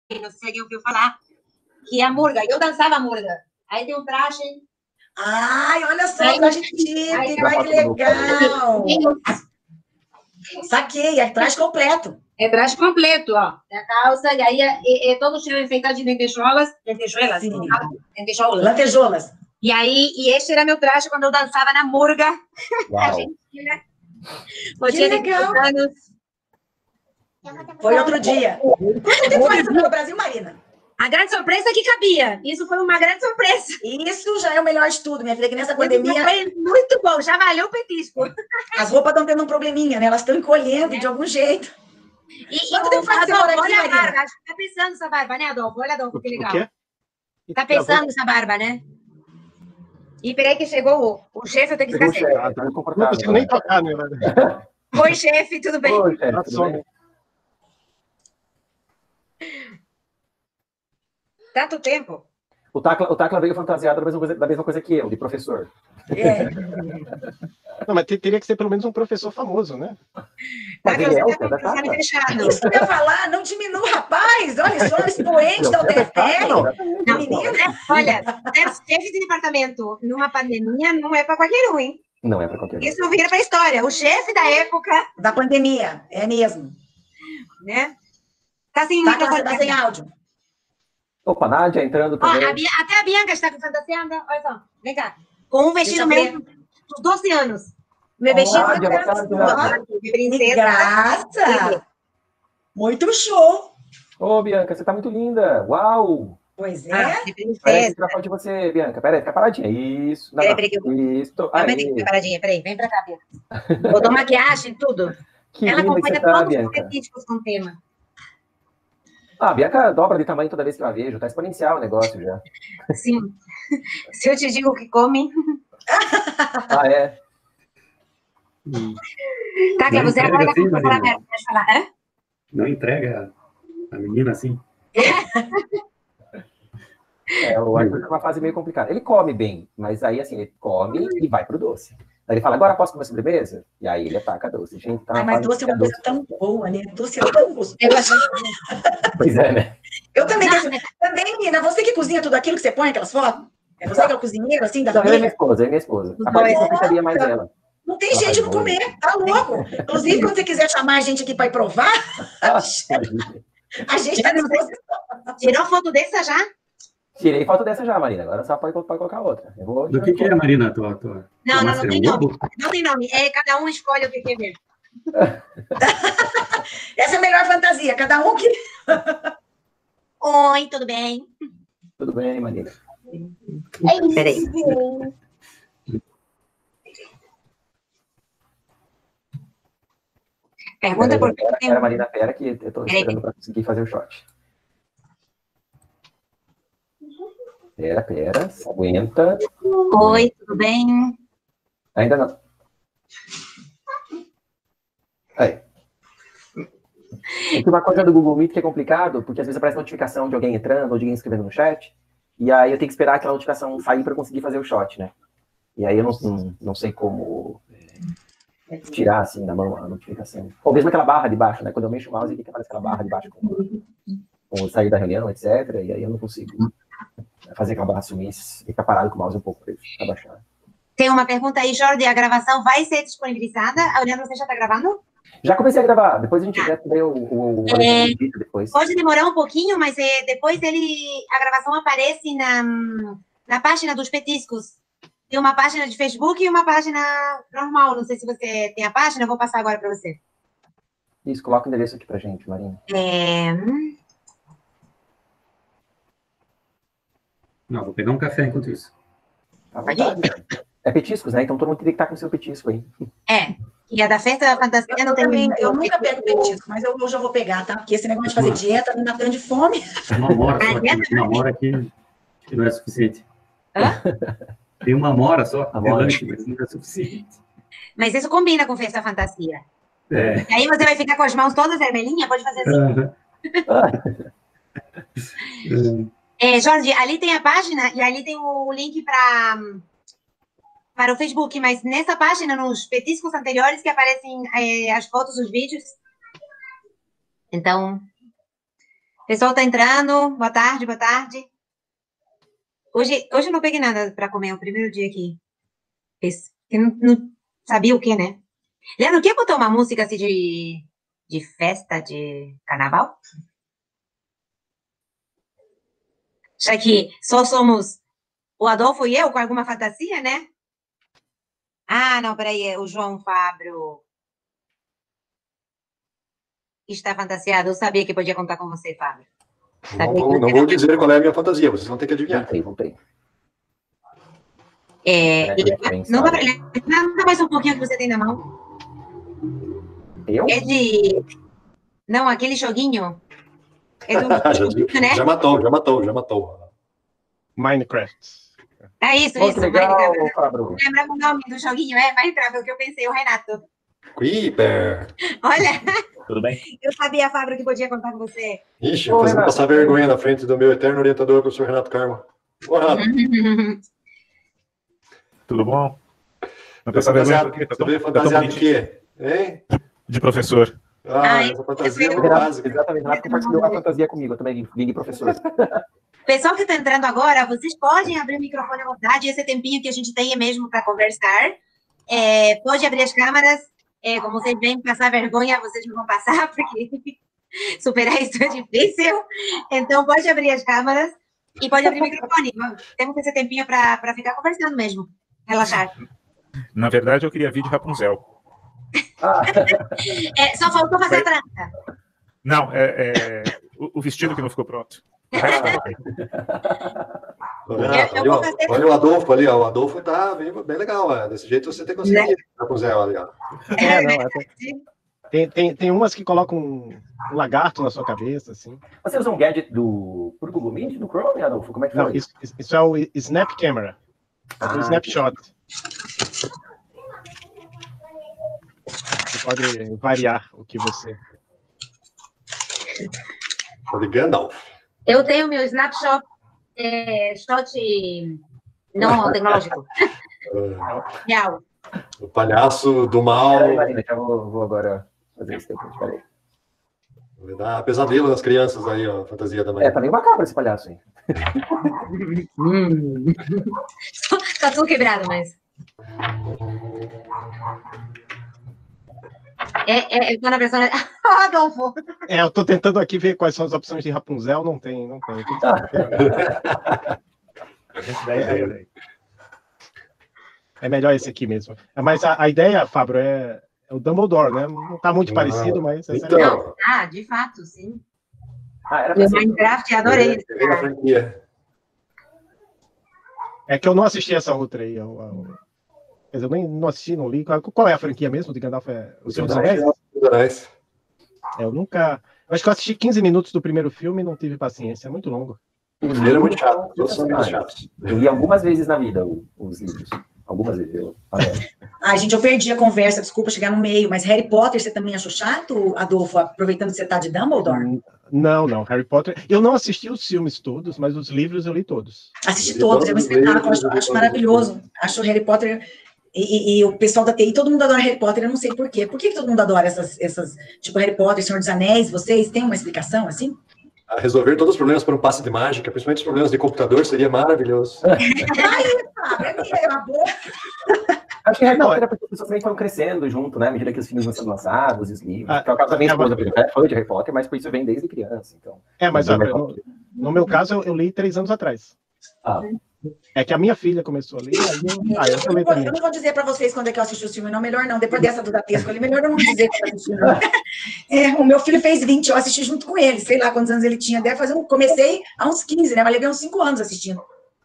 não sei se alguém ouviu falar, que é a murga. Eu dançava a murga. Aí tem um traje. Ai, olha só, traje típico, ai, que legal. Saquei, é traje completo. É traje completo, ó. É a calça, e aí é todo cheio enfeitado de lentejolas. Lentejolas? Sim. Lentejolas. Lantejoulas. E aí, e esse era meu traje quando eu dançava na murga argentina. Que legal. Foi outro dia. Quanto tempo faz isso no Brasil, Marina? A grande surpresa é que cabia. Isso foi uma grande surpresa. Isso já é o melhor de tudo, minha filha, que nessa pandemia... Foi muito bom, já valeu o petisco. As roupas estão tendo um probleminha, né? Elas estão encolhendo de algum jeito. Quanto tempo faz que você mora aqui, Marina? Barba, acho que tá pensando essa barba, né, Adolfo? Olha, Adolfo, que legal. O quê? Tá pensando essa barba, né? E peraí que chegou o chefe, eu tenho que ficar sem. Não consigo nem tocar, né? Oi, chefe, tudo bem? Oi, chefe, tudo bem? Tanto tempo. O Tacla veio fantasiado da mesma coisa que eu, de professor. É. Não, mas teria que ser pelo menos um professor famoso, né? Mas ele é o César Tá Tacla. fechado. Isso que eu ia falar, não diminua, rapaz. Olha só, expoente da UTFPR. Não, menina, olha, ser chefe de departamento numa pandemia não é para qualquer um, hein? Não é para qualquer um. Isso vira para a história. O chefe da época, Da pandemia, é mesmo. né? Tá sem Tá, microfone. tá sem áudio. Opa, Nádia entrando Ó, também. até a Bianca está com fantasiada. Olha só, vem cá. Com um vestido mesmo dos 12 anos. Meu vestido Nádia, boa tarde, de Que princesa. graça. Muito show. Ô, Bianca, você tá muito linda. Uau! Pois é. De Parece princesa. que tirar foto de você, Bianca. Peraí, fica paradinha. Isso. Não, Peraí, que eu... Isso. Calma aí, fica paradinha. Peraí, vem pra cá, Bianca. Botou maquiagem, tudo. Que Ela linda que você acompanha tá, todos os Bianca. artísticos com tema. Ah, a Bianca dobra de tamanho toda vez que eu a vejo. Tá exponencial o negócio já. Sim. Se eu te digo o que come... Ah, é? Tacla, você agora tá com o microfone aberto. Pode falar. Hã? Não entrega a menina assim? O Arthur tá numa fase meio complicada. Ele come bem, mas aí, assim, ele come e vai pro doce. Aí ele fala, agora posso comer sobremesa? E aí ele ataca doce. Gente, tá Mas doce é uma coisa tão boa, né? Doce é tão gostoso. Pois é, né? Eu também, também, menina, você que cozinha tudo aquilo que você põe, aquelas fotos? É você que é o cozinheiro, assim, da Não, eu e minha família? esposa. A parte eu ficaria mais ela. Não tem jeito de não comer, tá louco. Inclusive, quando você quiser chamar a gente aqui para ir provar, a gente tá disposto. Tirou foto dessa já? Tirei foto dessa já, Marina. Agora só pode colocar outra. Eu vou Do que é, Marina? Não tem nome. Não tem nome. É, cada um escolhe o que quer ver. Essa é a melhor fantasia, cada um que... Oi, tudo bem? Tudo bem, Marina? Peraí. Pergunta por que tem... Pera, Marina, pera que eu tô esperando para conseguir fazer o shot. Pera, aguenta. Oi, tudo bem? Ainda não. Aí. Tem uma coisa do Google Meet que é complicado, porque às vezes aparece notificação de alguém entrando ou de alguém escrevendo no chat, e aí eu tenho que esperar aquela notificação sair para conseguir fazer o shot, né? E aí eu não sei como tirar, assim, da mão a notificação. Ou mesmo aquela barra de baixo, né? Quando eu mexo o mouse, fica aquela barra de baixo com sair da reunião, etc. E aí eu não consigo fazer aquela barra sumir, ficar parado com o mouse um pouco para abaixar. Tem uma pergunta aí, Jordi, a gravação vai ser disponibilizada? Aurélio, você já está gravando? Já comecei a gravar, depois a gente vai ver o vídeo depois. Pode demorar um pouquinho, mas depois a gravação aparece na página dos petiscos. Tem uma página de Facebook e uma página normal. Não sei se você tem a página, eu vou passar agora para você. Isso, coloca o endereço aqui pra gente, Marina. Não, vou pegar um café enquanto isso. É petiscos, né? Então todo mundo teria que estar com o seu petisco aí. E a da festa da fantasia não tem... Eu nunca pego petisco, mas eu já vou pegar, tá? Porque esse negócio de fazer dieta me matando de fome. Uma amora só aqui. Uma amora aqui não é suficiente. Hã? Tem uma amora só, mas não é suficiente. Mas isso combina com festa fantasia. É. E aí você vai ficar com as mãos todas vermelhinhas? Pode fazer assim. Jorge, ali tem a página e ali tem o link para o Facebook, mas nessa página, nos petiscos anteriores, que aparecem as fotos, os vídeos. Então, Pessoal tá entrando. Boa tarde, boa tarde. Hoje eu não peguei nada para comer, é o primeiro dia aqui. Eu não sabia o que, né? Leandro, quer botar uma música assim de festa, de carnaval? Já que só somos o Adolfo e eu com alguma fantasia, né? Ah, não, peraí, o João Fábio está fantasiado. Eu sabia que podia contar com você, Fábio. Não vou dizer qual é a minha fantasia, vocês vão ter que adivinhar. Voltei. Nada mais um pouquinho que você tem na mão. Eu? É de... Não, aquele joguinho. É do joguinho, né? Já matou. Minecraft. É isso. Que legal, Minecraft. Fábio. Lembra o nome do joguinho? É Minecraft, é o que eu pensei, o Renato. Creeper. Olha, Tudo bem? eu sabia, Fábio, que podia contar com você. Ixi, fazendo passar vergonha na frente do meu eterno orientador, professor Renato Carmo. Ô, Renato. Tudo bom? Não Você veio fantasiado de quê? Hein? De professor. Essa fantasia é básica. Exatamente, Renato compartilhou a fantasia comigo, eu também vim professor. Pessoal que está entrando agora, vocês podem abrir o microfone à vontade, esse tempinho que a gente tem é mesmo para conversar. Pode abrir as câmeras, como vocês vêm passar vergonha, vocês não vão passar, porque superar isso é difícil. Então, pode abrir as câmeras e pode abrir o microfone. Temos esse tempinho para ficar conversando mesmo, relaxar. Na verdade, eu queria vir de Rapunzel. Só faltou fazer a trança. Não, o vestido que não ficou pronto. Olha o Adolfo ali, ó. O Adolfo tá bem legal, ó. Desse jeito você tem que conseguir com o Zé ali, ó. Tem umas que colocam um lagarto na sua cabeça, assim. Você usa um gadget do Google Meet, do Chrome, Adolfo? Como é que faz? Não, isso é o Snap Camera. O Snapshot. Você pode variar o que você... De Gandalf. Eu tenho meu Snapshot não tecnológico. Real. O palhaço do mal. Marina, já vou agora fazer isso depois, peraí. Vai dar pesadelo nas crianças aí, ó, a fantasia da Marina. Tá meio macabro esse palhaço aí. Tá tudo quebrado, mas... Tô na versão... Adolfo! Eu tô tentando aqui ver quais são as opções de Rapunzel, não tem. É melhor esse aqui mesmo. Mas a ideia, Fábio, é o Dumbledore, né? Não tá muito parecido, mas... Então... de fato, sim. Era o Minecraft, adorei. É que eu não assisti essa outra aí. Quer dizer, eu nem não assisti, não li. Qual é a franquia mesmo de Gandalf? O Senhor dos Anéis? Eu nunca... Eu acho que eu assisti 15 minutos do primeiro filme e não tive paciência. É muito longo. O primeiro é muito chato. Todos são muito chatos. Eu li algumas vezes na vida os livros. Algumas vezes. Gente, eu perdi a conversa. Desculpa chegar no meio. Mas Harry Potter, você também achou chato, Adolfo? Aproveitando que você tá de Dumbledore? Não. Harry Potter... Eu não assisti os filmes todos, mas os livros eu li todos. Assisti todos. É um espetáculo. Acho maravilhoso. Acho Harry Potter... E o pessoal da TI, todo mundo adora Harry Potter, eu não sei por quê. Por que todo mundo adora essas tipo Harry Potter, Senhor dos Anéis? Vocês têm uma explicação, assim? Resolver todos os problemas por um passe de mágica, principalmente os problemas de computador, seria maravilhoso. É uma boa. Acho que Harry Potter era porque as pessoas também foram crescendo junto, né? À medida que os filmes vão sendo lançados, os livros. Por causa da minha esposa, foi de Harry Potter, mas por isso vem desde criança. Então, mas no meu caso, eu li 3 anos atrás. É que a minha filha começou a ler, aí eu também. Eu não vou dizer para vocês quando é que eu assisti o filme, não, melhor não. Depois dessa do Datesco ali, melhor eu não dizer que eu assisti, não. O meu filho fez 20, eu assisti junto com ele, sei lá quantos anos ele tinha. Comecei há uns 15, né? Mas levei uns 5 anos assistindo.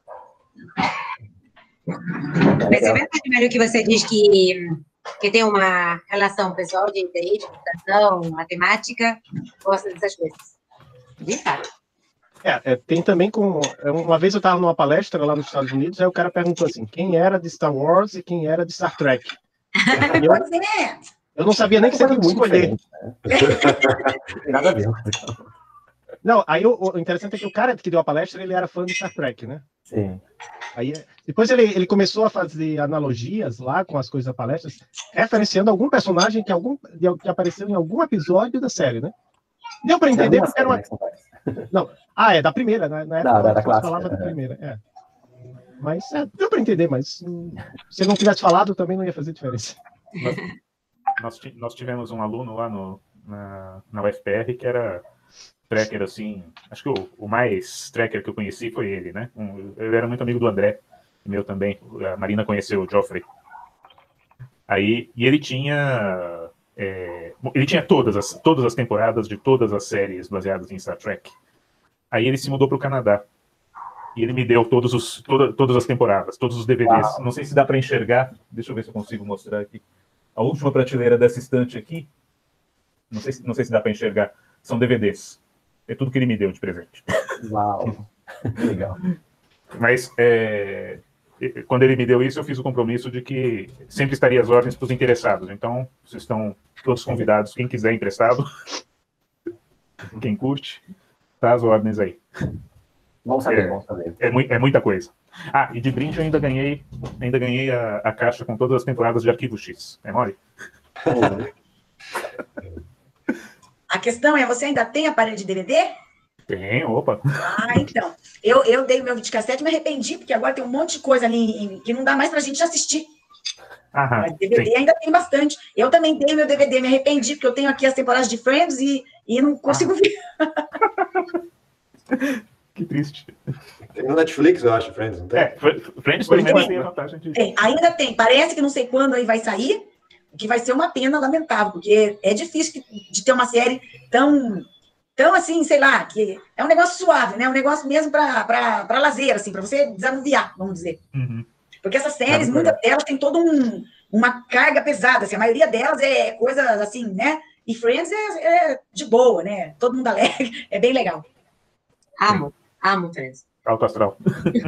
Mas é verdade, primeiro que você diz que tem uma relação pessoal de TI, de computação, matemática, gosta dessas coisas. De fato. Tem também uma vez eu estava numa palestra lá nos Estados Unidos, aí o cara perguntou assim, quem era de Star Wars e quem era de Star Trek? Eu não sabia nem que você tinha que escolher. Não tem nada a ver. Não, aí o interessante é que o cara que deu a palestra, ele era fã de Star Trek, né? Sim. Aí, depois ele começou a fazer analogias lá com as coisas da palestra, referenciando algum personagem que apareceu em algum episódio da série, né? Deu para entender porque era uma... Não. É da primeira, né? Da clássica. Falava da primeira, Mas deu para entender, mas se eu não tivesse falado, também não ia fazer diferença. Nós tivemos um aluno lá na UFPR que era tracker, assim, acho que o mais tracker que eu conheci foi ele, né? Ele era muito amigo do André, meu também. A Marina conheceu o Geoffrey. E ele tinha todas as temporadas de todas as séries baseadas em Star Trek. Aí ele se mudou para o Canadá. E ele me deu todas as temporadas, todos os DVDs. Uau. Não sei se dá para enxergar. Deixa eu ver se eu consigo mostrar aqui. A última prateleira dessa estante aqui. Não sei se dá para enxergar. São DVDs. É tudo que ele me deu de presente. Uau. Legal. Mas quando ele me deu isso, eu fiz o compromisso de que sempre estaria às ordens para os interessados. Então, vocês estão todos convidados. Quem quiser emprestado, quem curte, tá às ordens aí. Vamos saber, vamos saber. É muita coisa. E de brinde eu ainda ganhei a caixa com todas as temporadas de Arquivo X. É mole? A questão é, você ainda tem aparelho de DVD? Tem, opa. Então. Eu dei o meu videocassete e me arrependi, porque agora tem um monte de coisa ali que não dá mais pra gente assistir. Mas DVD sim. Ainda tem bastante. Eu também tenho meu DVD, me arrependi, porque eu tenho aqui as temporadas de Friends e não consigo ver. Que triste. Tem no Netflix, eu acho, Friends, não tem? Friends pelo menos tem a vantagem de... ainda tem. Parece que não sei quando aí vai sair, que vai ser uma pena lamentável, porque é difícil de ter uma série tão assim, sei lá, que é um negócio suave, né? Um negócio mesmo para lazer, assim, para você desanuviar, vamos dizer. Uhum. Porque essas séries, muitas delas têm toda uma carga pesada, assim, a maioria delas é coisa assim, né? E Friends é de boa, né? Todo mundo alegre, é bem legal. Amo Friends. Alto astral.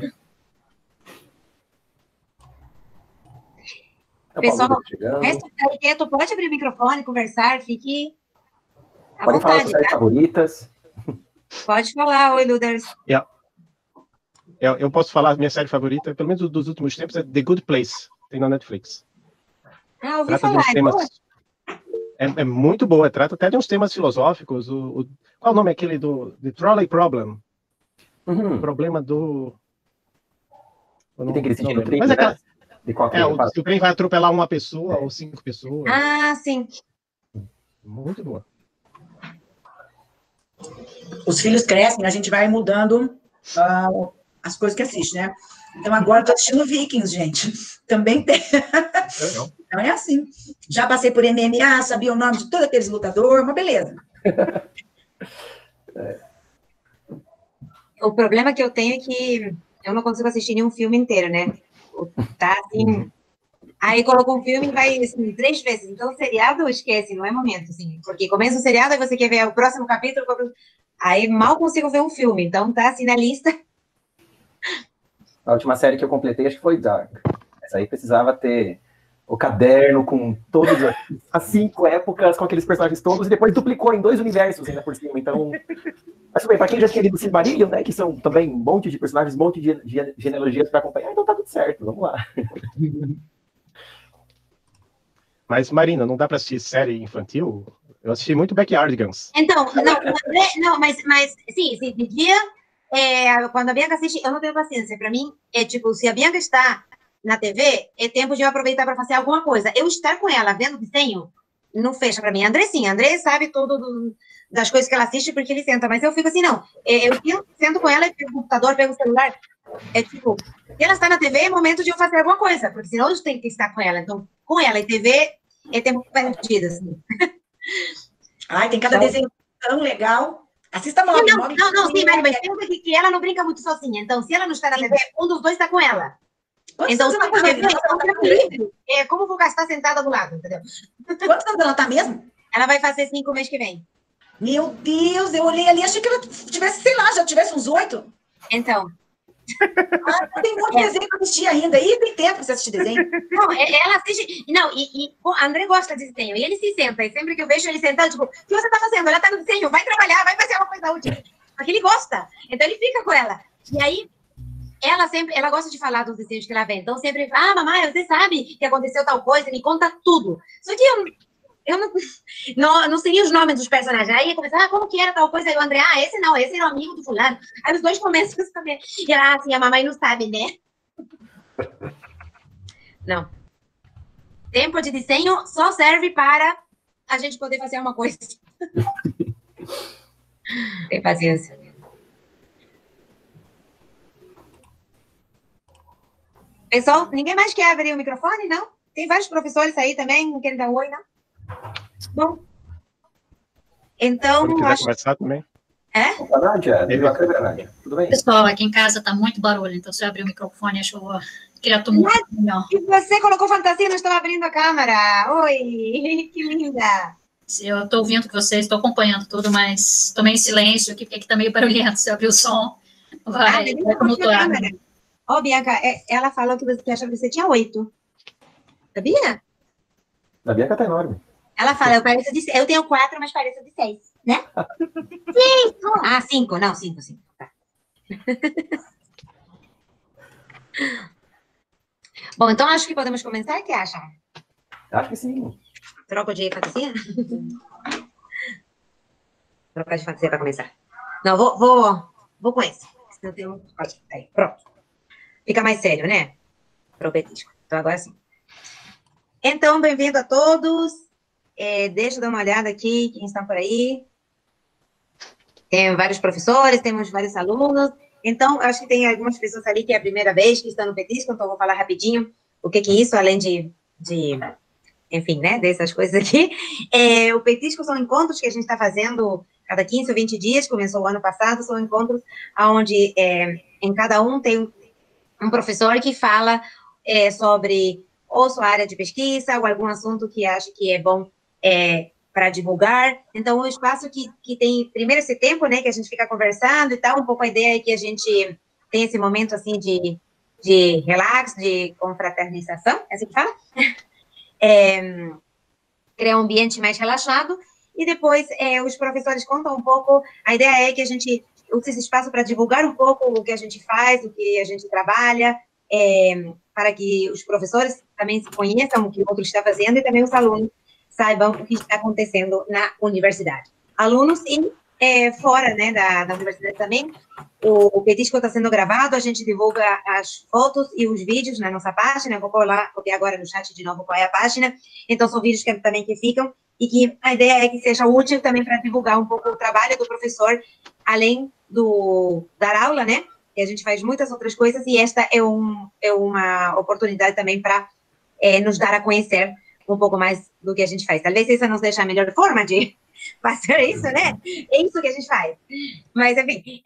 Pessoal, o resto tá quieto, pode abrir o microfone, conversar, fique à Pode vontade, falar suas séries favoritas. Pode falar, oi, Luders. Eu posso falar, minha série favorita, pelo menos dos últimos tempos, é The Good Place, tem na Netflix. Ouvi falar, é muito boa, trata até de uns temas filosóficos. Qual o nome aquele do The Trolley Problem? O problema do... Tem aquele sentido trem, mas né? Se o trem vai atropelar uma pessoa ou 5 pessoas. Sim. Muito boa. Os filhos crescem, a gente vai mudando as coisas que assiste, né? Então, agora eu tô assistindo Vikings, gente. Também tem. Então, é assim. Já passei por MMA, sabia o nome de todos aqueles lutadores, uma beleza. O problema que eu tenho é que eu não consigo assistir nenhum filme inteiro, né? Tá assim... Aí colocou um filme e vai, assim, 3 vezes. Então, o seriado, esquece, não é momento, assim. Porque começa o seriado e você quer ver o próximo capítulo. Aí mal consigo ver um filme. Então, tá assim na lista. A última série que eu completei, acho que foi Dark. Essa aí precisava ter o caderno com todas as 5 épocas, com aqueles personagens todos, e depois duplicou em 2 universos ainda por cima. Então, mas tudo bem, pra quem já tinha lido Silmarillion, né, que são também um monte de personagens, um monte de genealogias pra acompanhar, então tá tudo certo, vamos lá. Mas, Marina, não dá pra assistir série infantil? Eu assisti muito Backyardigans. Então, mas sim, de dia, quando a Bianca assiste, eu não tenho paciência. Pra mim, tipo, se a Bianca está na TV, é tempo de eu aproveitar para fazer alguma coisa. Eu estar com ela vendo desenho, não fecha para mim. André, sim. André sabe tudo das coisas que ela assiste porque ele senta. Mas eu fico assim, não. Eu sento com ela e pego o computador, pego o celular. É tipo, se ela está na TV, é momento de eu fazer alguma coisa. Porque senão eu tenho que estar com ela. Então, com ela e TV, é tempo perdido, assim. Ai, tem cada desenho tão legal. Assista Mob. Não, sim, mas pensa que ela não brinca muito sozinha. Então, se ela não está na TV, um dos dois está com ela. Então, se como vou gastar sentada do lado, entendeu? Quantos anos ela tá mesmo? Ela vai fazer 5 mês que vem. Meu Deus, eu olhei ali, achei que ela tivesse, sei lá, já tivesse uns 8. Então. Tem muito desenho pra assistir ainda. E tem tempo pra você assistir desenho. Não, ela assiste... Não, o André gosta de desenho. E ele se senta. E sempre que eu vejo ele sentado, tipo, o que você tá fazendo? Ela tá no desenho, vai trabalhar, vai fazer uma coisa útil. Porque ele gosta. Então, ele fica com ela. E aí... Ela gosta de falar dos desenhos que ela vê. Então, sempre, mamãe, você sabe que aconteceu tal coisa, me conta tudo. Só que eu não sei os nomes dos personagens. Aí começa, como que era tal coisa? Aí o André, esse não, esse era o amigo do fulano. Aí os dois começam a saber. E ela, assim, a mamãe não sabe, né? Não. Tempo de desenho só serve para a gente poder fazer uma coisa. Tem paciência. Pessoal, ninguém mais quer abrir o microfone, não? Tem vários professores aí também, não querem dar oi, não? Bom. Então, quando quiser conversar também. Nádia, Nádia. Tudo bem? Pessoal, aqui em casa tá muito barulho, então se eu abrir o microfone, acho que eu vou criar tumulto. E você colocou fantasia, não estava abrindo a câmera. Oi, que linda. Eu estou ouvindo vocês, estou acompanhando tudo, mas estou meio em silêncio aqui, porque aqui tá meio barulhento. Se eu abrir o som, vai tumultuar. Ó, Bianca, ela falou que você achava que você tinha 8. Sabia? A Bianca tá enorme. Ela fala, eu tenho 4, mas pareço de 6, né? 5! Ah, 5, não, 5. Tá. Bom, então acho que podemos começar, o que acha? Acho que sim. Troco de fantasia? Trocar de fantasia para começar. Não, vou com esse. Senão tem um... Aí, pronto. Fica mais sério, né? Pro petisco. Então, agora sim. Então, bem-vindo a todos. Deixa eu dar uma olhada aqui, quem está por aí. Tem vários professores, temos vários alunos. Então, acho que tem algumas pessoas ali que é a primeira vez que estão no petisco, então eu vou falar rapidinho o que é isso, além de enfim, né, dessas coisas aqui. O petisco são encontros que a gente está fazendo cada 15 ou 20 dias, começou o ano passado, são encontros onde em cada um tem um professor que fala sobre ou sua área de pesquisa ou algum assunto que acha que é bom para divulgar. Então, o espaço que tem primeiro esse tempo, né, que a gente fica conversando e tal, um pouco a ideia é que a gente tem esse momento, assim, de relax, de confraternização, é assim que fala? Criar um ambiente mais relaxado, e depois os professores contam um pouco, a ideia é que a gente use esse espaço para divulgar um pouco o que a gente faz, o que a gente trabalha, para que os professores também se conheçam o que o outro está fazendo, e também os alunos saibam o que está acontecendo na universidade. Alunos e fora, né, da universidade também. O petisco está sendo gravado, a gente divulga as fotos e os vídeos na nossa página. Eu vou copiar agora no chat de novo qual é a página. Então, são vídeos também que ficam, e que a ideia é que seja útil também para divulgar um pouco o trabalho do professor, além do dar aula, né? E a gente faz muitas outras coisas, e esta é uma oportunidade também para nos dar a conhecer um pouco mais do que a gente faz. Talvez essa nos deixe a melhor forma de fazer isso, né? É isso que a gente faz. Mas, enfim.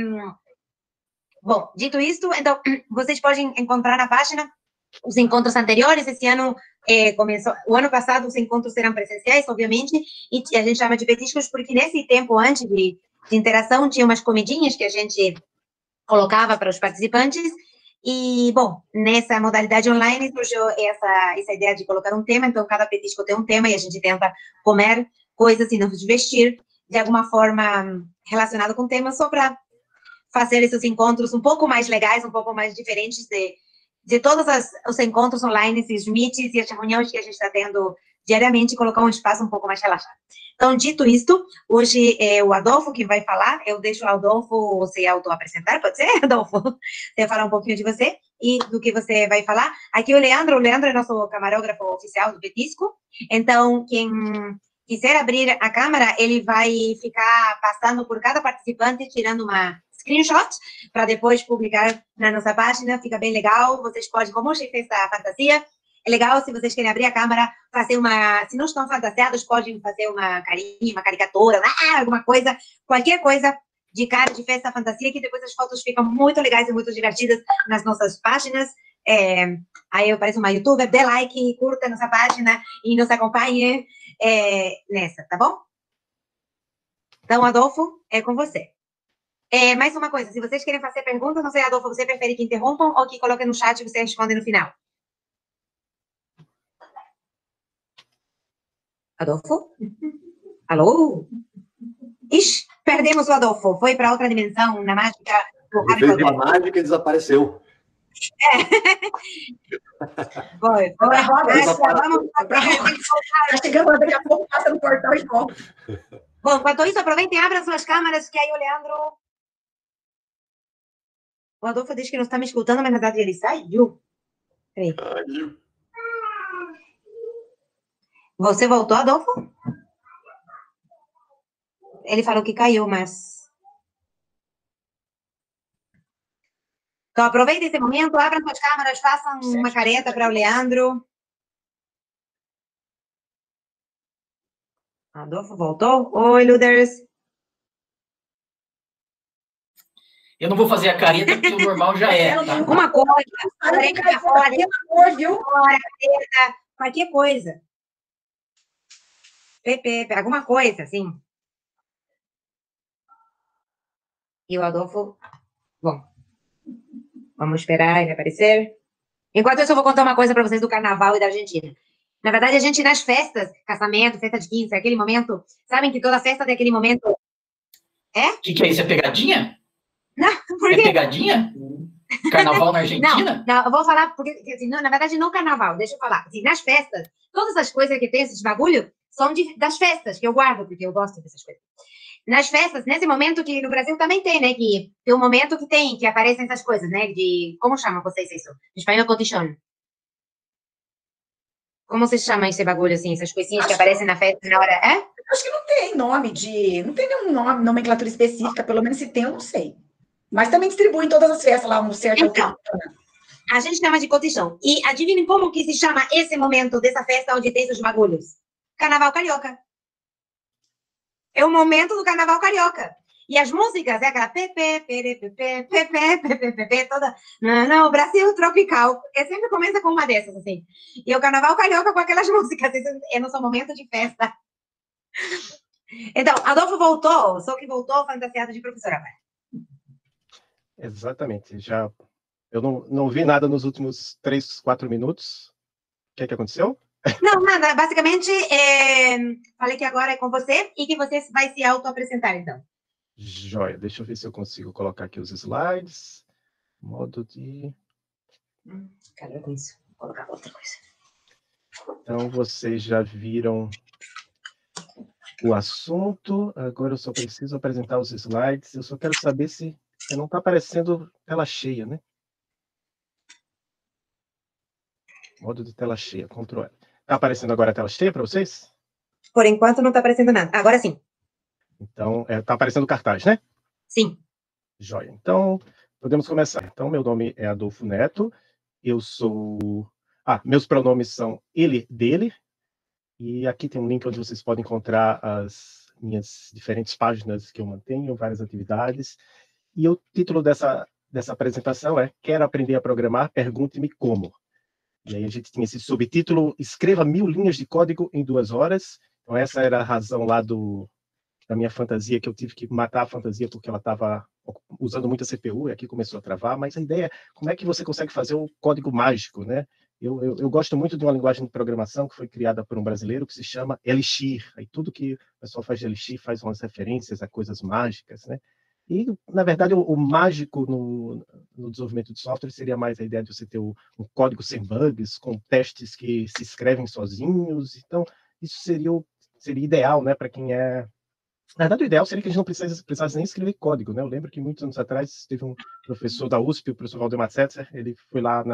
Bom, dito isto, então, vocês podem encontrar na página os encontros anteriores. Esse ano começou... O ano passado, os encontros eram presenciais, obviamente, e a gente chama de petiscos porque nesse tempo, antes de interação, tinha umas comidinhas que a gente colocava para os participantes. E, bom, nessa modalidade online surgiu essa ideia de colocar um tema. Então, cada petisco tem um tema e a gente tenta comer coisas e nos vestir de alguma forma relacionada com o tema, só para fazer esses encontros um pouco mais legais, um pouco mais diferentes de todos os encontros online, esses meets e as reuniões que a gente está tendo diariamente, colocar um espaço um pouco mais relaxado. Então, dito isto, hoje é o Adolfo que vai falar. Eu deixo o Adolfo se auto-apresentar, pode ser, Adolfo? Você falar um pouquinho de você e do que você vai falar. Aqui o Leandro é nosso camarógrafo oficial do petisco. Então, quem quiser abrir a câmera, ele vai ficar passando por cada participante, tirando uma screenshot, para depois publicar na nossa página. Fica bem legal. Vocês podem, como hoje fez a fantasia, é legal, se vocês querem abrir a câmera, fazer se não estão fantasiados, podem fazer uma carinha, uma caricatura, alguma coisa, qualquer coisa de cara de festa, fantasia, que depois as fotos ficam muito legais e muito divertidas nas nossas páginas. Aí eu pareço uma youtuber, dê like, curta nossa página e nos acompanhe nessa, tá bom? Então, Adolfo, é com você. Mais uma coisa, se vocês querem fazer perguntas, não sei, Adolfo, você prefere que interrompam ou que coloquem no chat e você responde no final? Adolfo? Alô? Ixi, perdemos o Adolfo. Foi para outra dimensão, na mágica. Ele fez uma mágica e desapareceu. Foi. Chegamos daqui a pouco, passa no portal e volta. Bom, enquanto isso, aproveitem e abram suas câmeras, que aí o Leandro... O Adolfo diz que não está me escutando, mas na verdade ele saiu. Peraí. Você voltou, Adolfo? Ele falou que caiu, mas... Então, aproveitem esse momento, abram suas câmeras, façam uma careta para o Leandro. Adolfo voltou? Oi, Luders. Eu não vou fazer a careta, porque o normal já é. Tá? Uma coisa, qualquer coisa. Pepe, alguma coisa, assim. E o Adolfo... Bom, vamos esperar ele aparecer. Enquanto isso, eu vou contar uma coisa para vocês do Carnaval e da Argentina. Na verdade, a gente, nas festas, casamento, festa de 15, aquele momento... Sabem que toda festa tem aquele momento... É? O que é isso? É pegadinha? Não, por quê? É pegadinha? Carnaval na Argentina? Não, eu vou falar, porque, assim, não, na verdade, não carnaval, deixa eu falar. Assim, nas festas, todas as coisas que tem, esses bagulho, são das festas, que eu guardo, porque eu gosto dessas coisas. Nas festas, nesse momento que no Brasil também tem, né, que tem um momento que aparecem essas coisas, né, de, como chamam vocês isso? Em espanhol, cotichón. Como se chama esse bagulho, assim, essas coisinhas que aparecem na festa na hora, é? Acho que não tem nome não tem nenhum nome, nomenclatura específica, pelo menos se tem, eu não sei. Mas também distribui em todas as festas lá, um certo... Então, a gente chama de cotichão. E adivinhem como que se chama esse momento dessa festa onde tem esses bagulhos? Carnaval Carioca. É o momento do Carnaval Carioca. E as músicas é aquela toda... Não, Brasil tropical. É sempre começa com uma dessas, assim. E o Carnaval Carioca com aquelas músicas. É no seu momento de festa. Então, Adolfo voltou, só que voltou fantasiado de professora agora. Exatamente. Eu não vi nada nos últimos 3, 4 minutos. O que aconteceu? Não, nada. Basicamente, falei que agora é com você e que você vai se auto-apresentar, então. Joia. Deixa eu ver se eu consigo colocar aqui os slides. Modo de... Cara, com isso. Vou colocar outra coisa. Então, vocês já viram o assunto. Agora eu só preciso apresentar os slides. Eu só quero saber se não está aparecendo tela cheia, né? Modo de tela cheia, Ctrl L. Está aparecendo agora a tela cheia para vocês? Por enquanto não está aparecendo nada. Agora sim. Então, está aparecendo o cartaz, né? Sim. Joia. Então, podemos começar. Então, meu nome é Adolfo Neto. Eu sou... meus pronomes são ele, dele. E aqui tem um link onde vocês podem encontrar as minhas diferentes páginas que eu mantenho, várias atividades. E o título dessa apresentação é Quero aprender a programar? Pergunte-me como. E aí a gente tinha esse subtítulo, Escreva 1000 linhas de código em 2 horas. Então essa era a razão lá da minha fantasia, que eu tive que matar a fantasia porque ela estava usando muita CPU, e aqui começou a travar. Mas a ideia é como é que você consegue fazer o código mágico, né? Eu gosto muito de uma linguagem de programação que foi criada por um brasileiro que se chama Elixir. Aí tudo que o pessoal faz de Elixir faz umas referências a coisas mágicas, né? E, na verdade, o mágico no desenvolvimento de software seria mais a ideia de você ter um código sem bugs, com testes que se escrevem sozinhos. Então, isso seria ideal, né, para quem é... Na verdade, o ideal seria que a gente não precisasse nem escrever código, né? Eu lembro que muitos anos atrás teve um professor da USP, o professor Valdemar Setzer, ele foi lá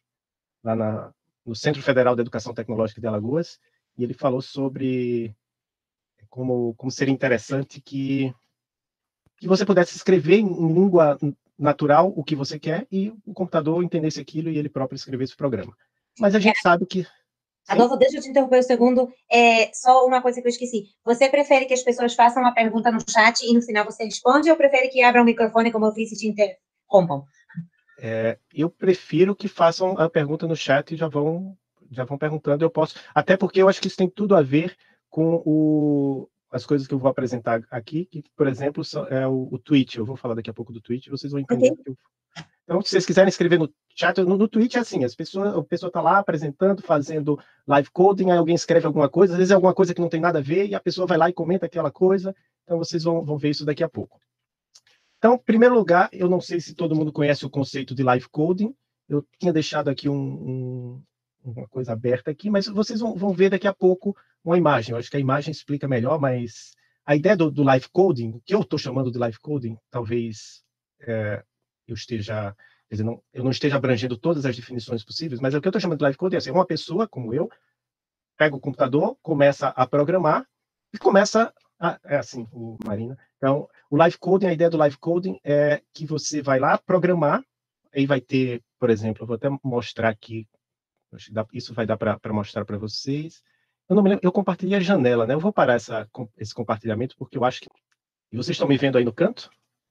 no Centro Federal de Educação Tecnológica de Alagoas, e ele falou sobre como seria interessante que você pudesse escrever em língua natural o que você quer e o computador entendesse aquilo e ele próprio escrevesse o programa. Mas a gente sabe que... Adolfo, deixa eu te interromper um segundo. Só uma coisa que eu esqueci. Você prefere que as pessoas façam uma pergunta no chat e no final você responde, ou prefere que abram o microfone como eu fiz e te interrompam? Eu prefiro que façam a pergunta no chat e já vão perguntando. Eu posso... Até porque eu acho que isso tem tudo a ver com as coisas que eu vou apresentar aqui, que, por exemplo, é o Twitch. Eu vou falar daqui a pouco do Twitch, vocês vão entender. Okay. Então, se vocês quiserem escrever no chat, no Twitch é assim, a pessoa está lá apresentando, fazendo live coding, aí alguém escreve alguma coisa, às vezes é alguma coisa que não tem nada a ver, e a pessoa vai lá e comenta aquela coisa. Então, vocês vão ver isso daqui a pouco. Então, em primeiro lugar, eu não sei se todo mundo conhece o conceito de live coding. eu tinha deixado aqui uma coisa aberta aqui, mas vocês vão ver daqui a pouco uma imagem. Eu acho que a imagem explica melhor, mas a ideia do live coding, que eu estou chamando de live coding, talvez eu esteja, quer dizer, eu não esteja abrangendo todas as definições possíveis, mas o que eu estou chamando de live coding é assim, uma pessoa como eu pega o computador, começa a programar e começa é assim, Marina. Então, o live coding, a ideia do live coding é que você vai lá programar, aí vai ter, por exemplo, eu vou até mostrar aqui, isso vai dar para mostrar para vocês. Eu não me lembro, eu compartilhei a janela, né? Eu vou parar esse compartilhamento porque eu acho que... E vocês estão me vendo aí no canto?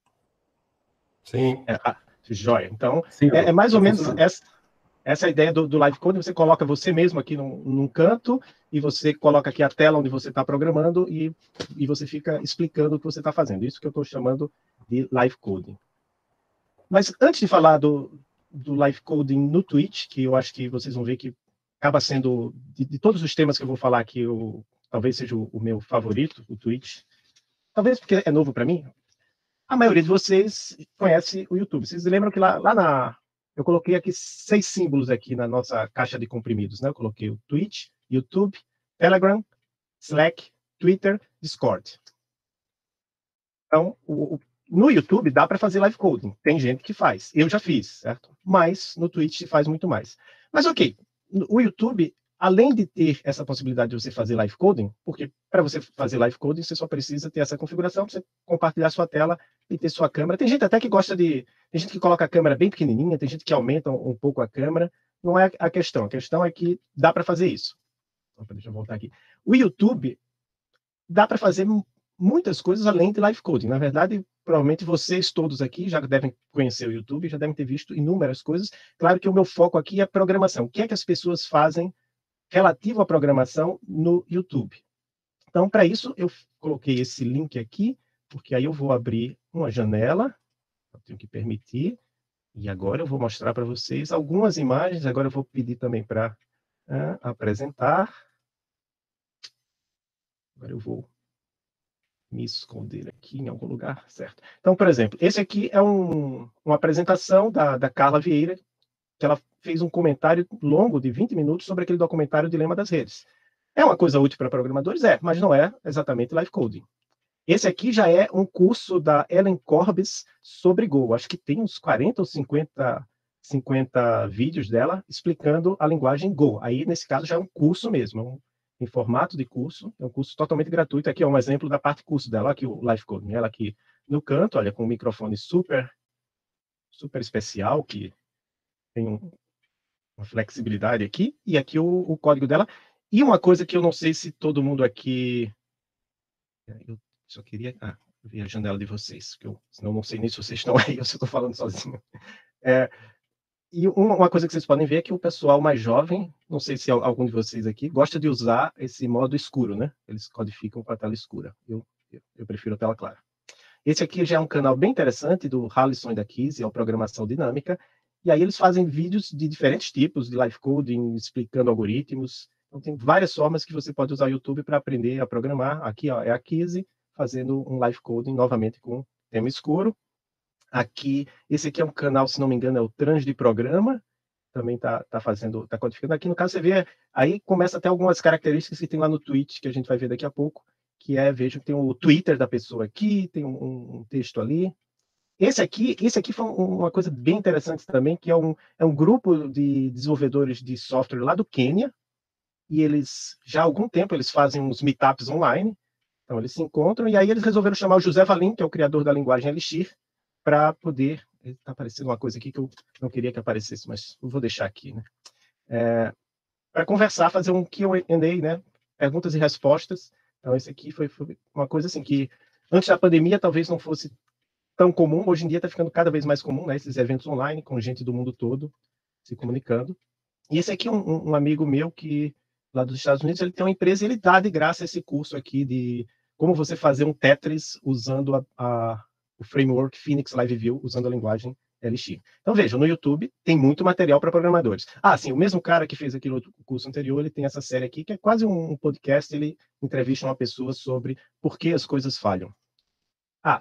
Sim. Joia. Então, sim, é mais ou menos essa é a ideia do live coding. Você coloca você mesmo aqui num canto e você coloca aqui a tela onde você está programando e você fica explicando o que você está fazendo. Isso que eu estou chamando de live coding. Mas antes de falar do live coding no Twitch, que eu acho que vocês vão ver que acaba sendo, de todos os temas que eu vou falar aqui, talvez seja o meu favorito, o Twitch. Talvez porque é novo para mim. A maioria de vocês conhece o YouTube. Vocês lembram que eu coloquei aqui 6 símbolos aqui na nossa caixa de comprimidos, né? Eu coloquei o Twitch, YouTube, Telegram, Slack, Twitter, Discord. Então, no YouTube dá para fazer live coding. Tem gente que faz. Eu já fiz, certo? Mas no Twitch se faz muito mais. Mas ok, o YouTube, além de ter essa possibilidade de você fazer live coding, porque para você fazer live coding você só precisa ter essa configuração, você compartilhar sua tela e ter sua câmera. Tem gente até que gosta tem gente que coloca a câmera bem pequenininha, tem gente que aumenta um pouco a câmera. Não é a questão é que dá para fazer isso. Opa, deixa eu voltar aqui. O YouTube dá para fazer muitas coisas além de live coding. Na verdade, provavelmente vocês todos aqui já devem conhecer o YouTube, já devem ter visto inúmeras coisas. Claro que o meu foco aqui é programação. O que é que as pessoas fazem relativo à programação no YouTube? Então, para isso, eu coloquei esse link aqui, porque aí eu vou abrir uma janela, eu tenho que permitir, e agora eu vou mostrar para vocês algumas imagens. Agora eu vou pedir também para apresentar. Agora eu vou me esconder aqui em algum lugar, certo? Então, por exemplo, esse aqui é uma apresentação da Carla Vieira, que ela fez um comentário longo de 20 minutos sobre aquele documentário Dilema das Redes. É uma coisa útil para programadores? Mas não é exatamente live coding. Esse aqui já é um curso da Ellen Corbis sobre Go. Acho que tem uns 40 ou 50 vídeos dela explicando a linguagem Go. Aí, nesse caso, já é um curso mesmo, em formato de curso, é um curso totalmente gratuito. Aqui é um exemplo da parte curso dela, aqui o live coding. Ela aqui no canto, olha, com um microfone super especial, que tem uma flexibilidade aqui, e aqui o código dela. E uma coisa que eu não sei se todo mundo aqui... Eu só queria ver a janela de vocês, que senão eu não sei nem se vocês estão aí ou se eu estou falando sozinho. E uma coisa que vocês podem ver é que o pessoal mais jovem, não sei se algum de vocês aqui, gosta de usar esse modo escuro, né? Eles codificam com a tela escura. Eu prefiro a tela clara. Esse aqui já é um canal bem interessante do Harlison e da Kizzy, é a programação dinâmica. E aí eles fazem vídeos de diferentes tipos de live coding, explicando algoritmos. Então tem várias formas que você pode usar o YouTube para aprender a programar. Aqui é a Kizzy fazendo um live coding novamente com tema escuro. Aqui, esse aqui é um canal, se não me engano, é o Trans de Programa, também está codificando. Aqui, no caso, você vê, aí começa a ter algumas características que tem lá no Twitch, que a gente vai ver daqui a pouco, que vejo que tem o Twitter da pessoa aqui, tem um texto ali. Esse aqui foi uma coisa bem interessante também, que é um grupo de desenvolvedores de software lá do Quênia, e eles, já há algum tempo, eles fazem uns meetups online, então eles se encontram, e aí eles resolveram chamar o José Valim, que é o criador da linguagem Elixir, para poder... Está aparecendo uma coisa aqui que eu não queria que aparecesse, mas eu vou deixar aqui, né? Para conversar, fazer um Q&A, né? Perguntas e respostas. Então, esse aqui foi uma coisa assim que, antes da pandemia, talvez não fosse tão comum. Hoje em dia está ficando cada vez mais comum, né? Esses eventos online, com gente do mundo todo se comunicando. E esse aqui é um amigo meu que, lá dos Estados Unidos, ele tem uma empresa e ele dá de graça esse curso aqui de como você fazer um Tetris usando o framework Phoenix Live View, usando a linguagem Elixir. Então, vejam, no YouTube tem muito material para programadores. Sim, o mesmo cara que fez aquele outro curso anterior, ele tem essa série aqui, que é quase um podcast, ele entrevista uma pessoa sobre por que as coisas falham.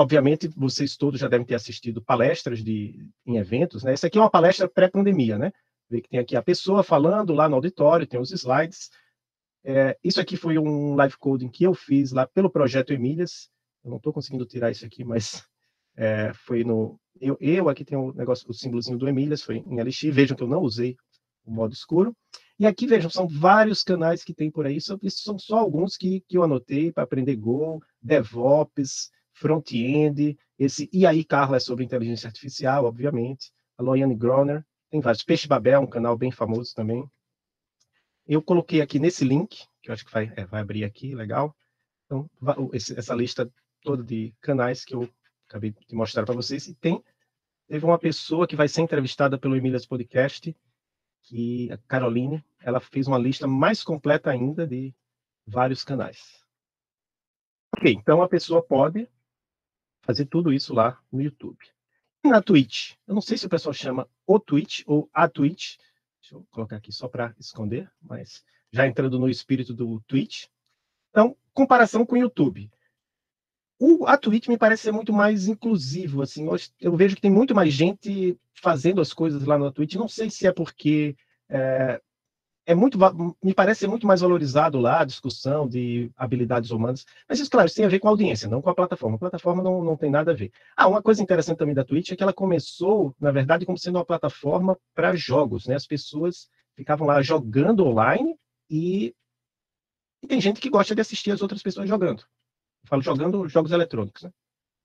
obviamente, vocês todos já devem ter assistido palestras em eventos, né? Essa aqui é uma palestra pré-pandemia, né? Vê que tem aqui a pessoa falando lá no auditório, tem os slides. Isso aqui foi um live coding que eu fiz lá pelo Projeto Emílias. Eu não estou conseguindo tirar isso aqui, mas foi no... Eu aqui tenho o negócio, o símbolozinho do Emílias, foi em Elixir. Vejam que eu não usei o modo escuro. E aqui, vejam, são vários canais que tem por aí. Esses são só alguns que eu anotei para aprender Go, DevOps, front-end. E aí, Carla, é sobre inteligência artificial, obviamente. A Loiane Groner. Tem vários. Peixe Babel, um canal bem famoso também. Eu coloquei aqui nesse link, que eu acho que vai abrir aqui, legal. Então, essa lista toda de canais que eu acabei de mostrar para vocês. E teve uma pessoa que vai ser entrevistada pelo Emílias Podcast, que a Caroline, ela fez uma lista mais completa ainda de vários canais. Ok, então a pessoa pode fazer tudo isso lá no YouTube. E na Twitch, eu não sei se o pessoal chama o Twitch ou a Twitch, deixa eu colocar aqui só para esconder, mas já entrando no espírito do Twitch. Então, comparação com o YouTube. A Twitch me parece ser muito mais inclusivo, assim, eu vejo que tem muito mais gente fazendo as coisas lá na Twitch, não sei se é porque me parece ser muito mais valorizado lá a discussão de habilidades humanas, mas isso, claro, isso tem a ver com a audiência, não com a plataforma não tem nada a ver. Uma coisa interessante também da Twitch é que ela começou, na verdade, como sendo uma plataforma para jogos, né? As pessoas ficavam lá jogando online e tem gente que gosta de assistir as outras pessoas jogando. Eu falo jogando jogos eletrônicos, né?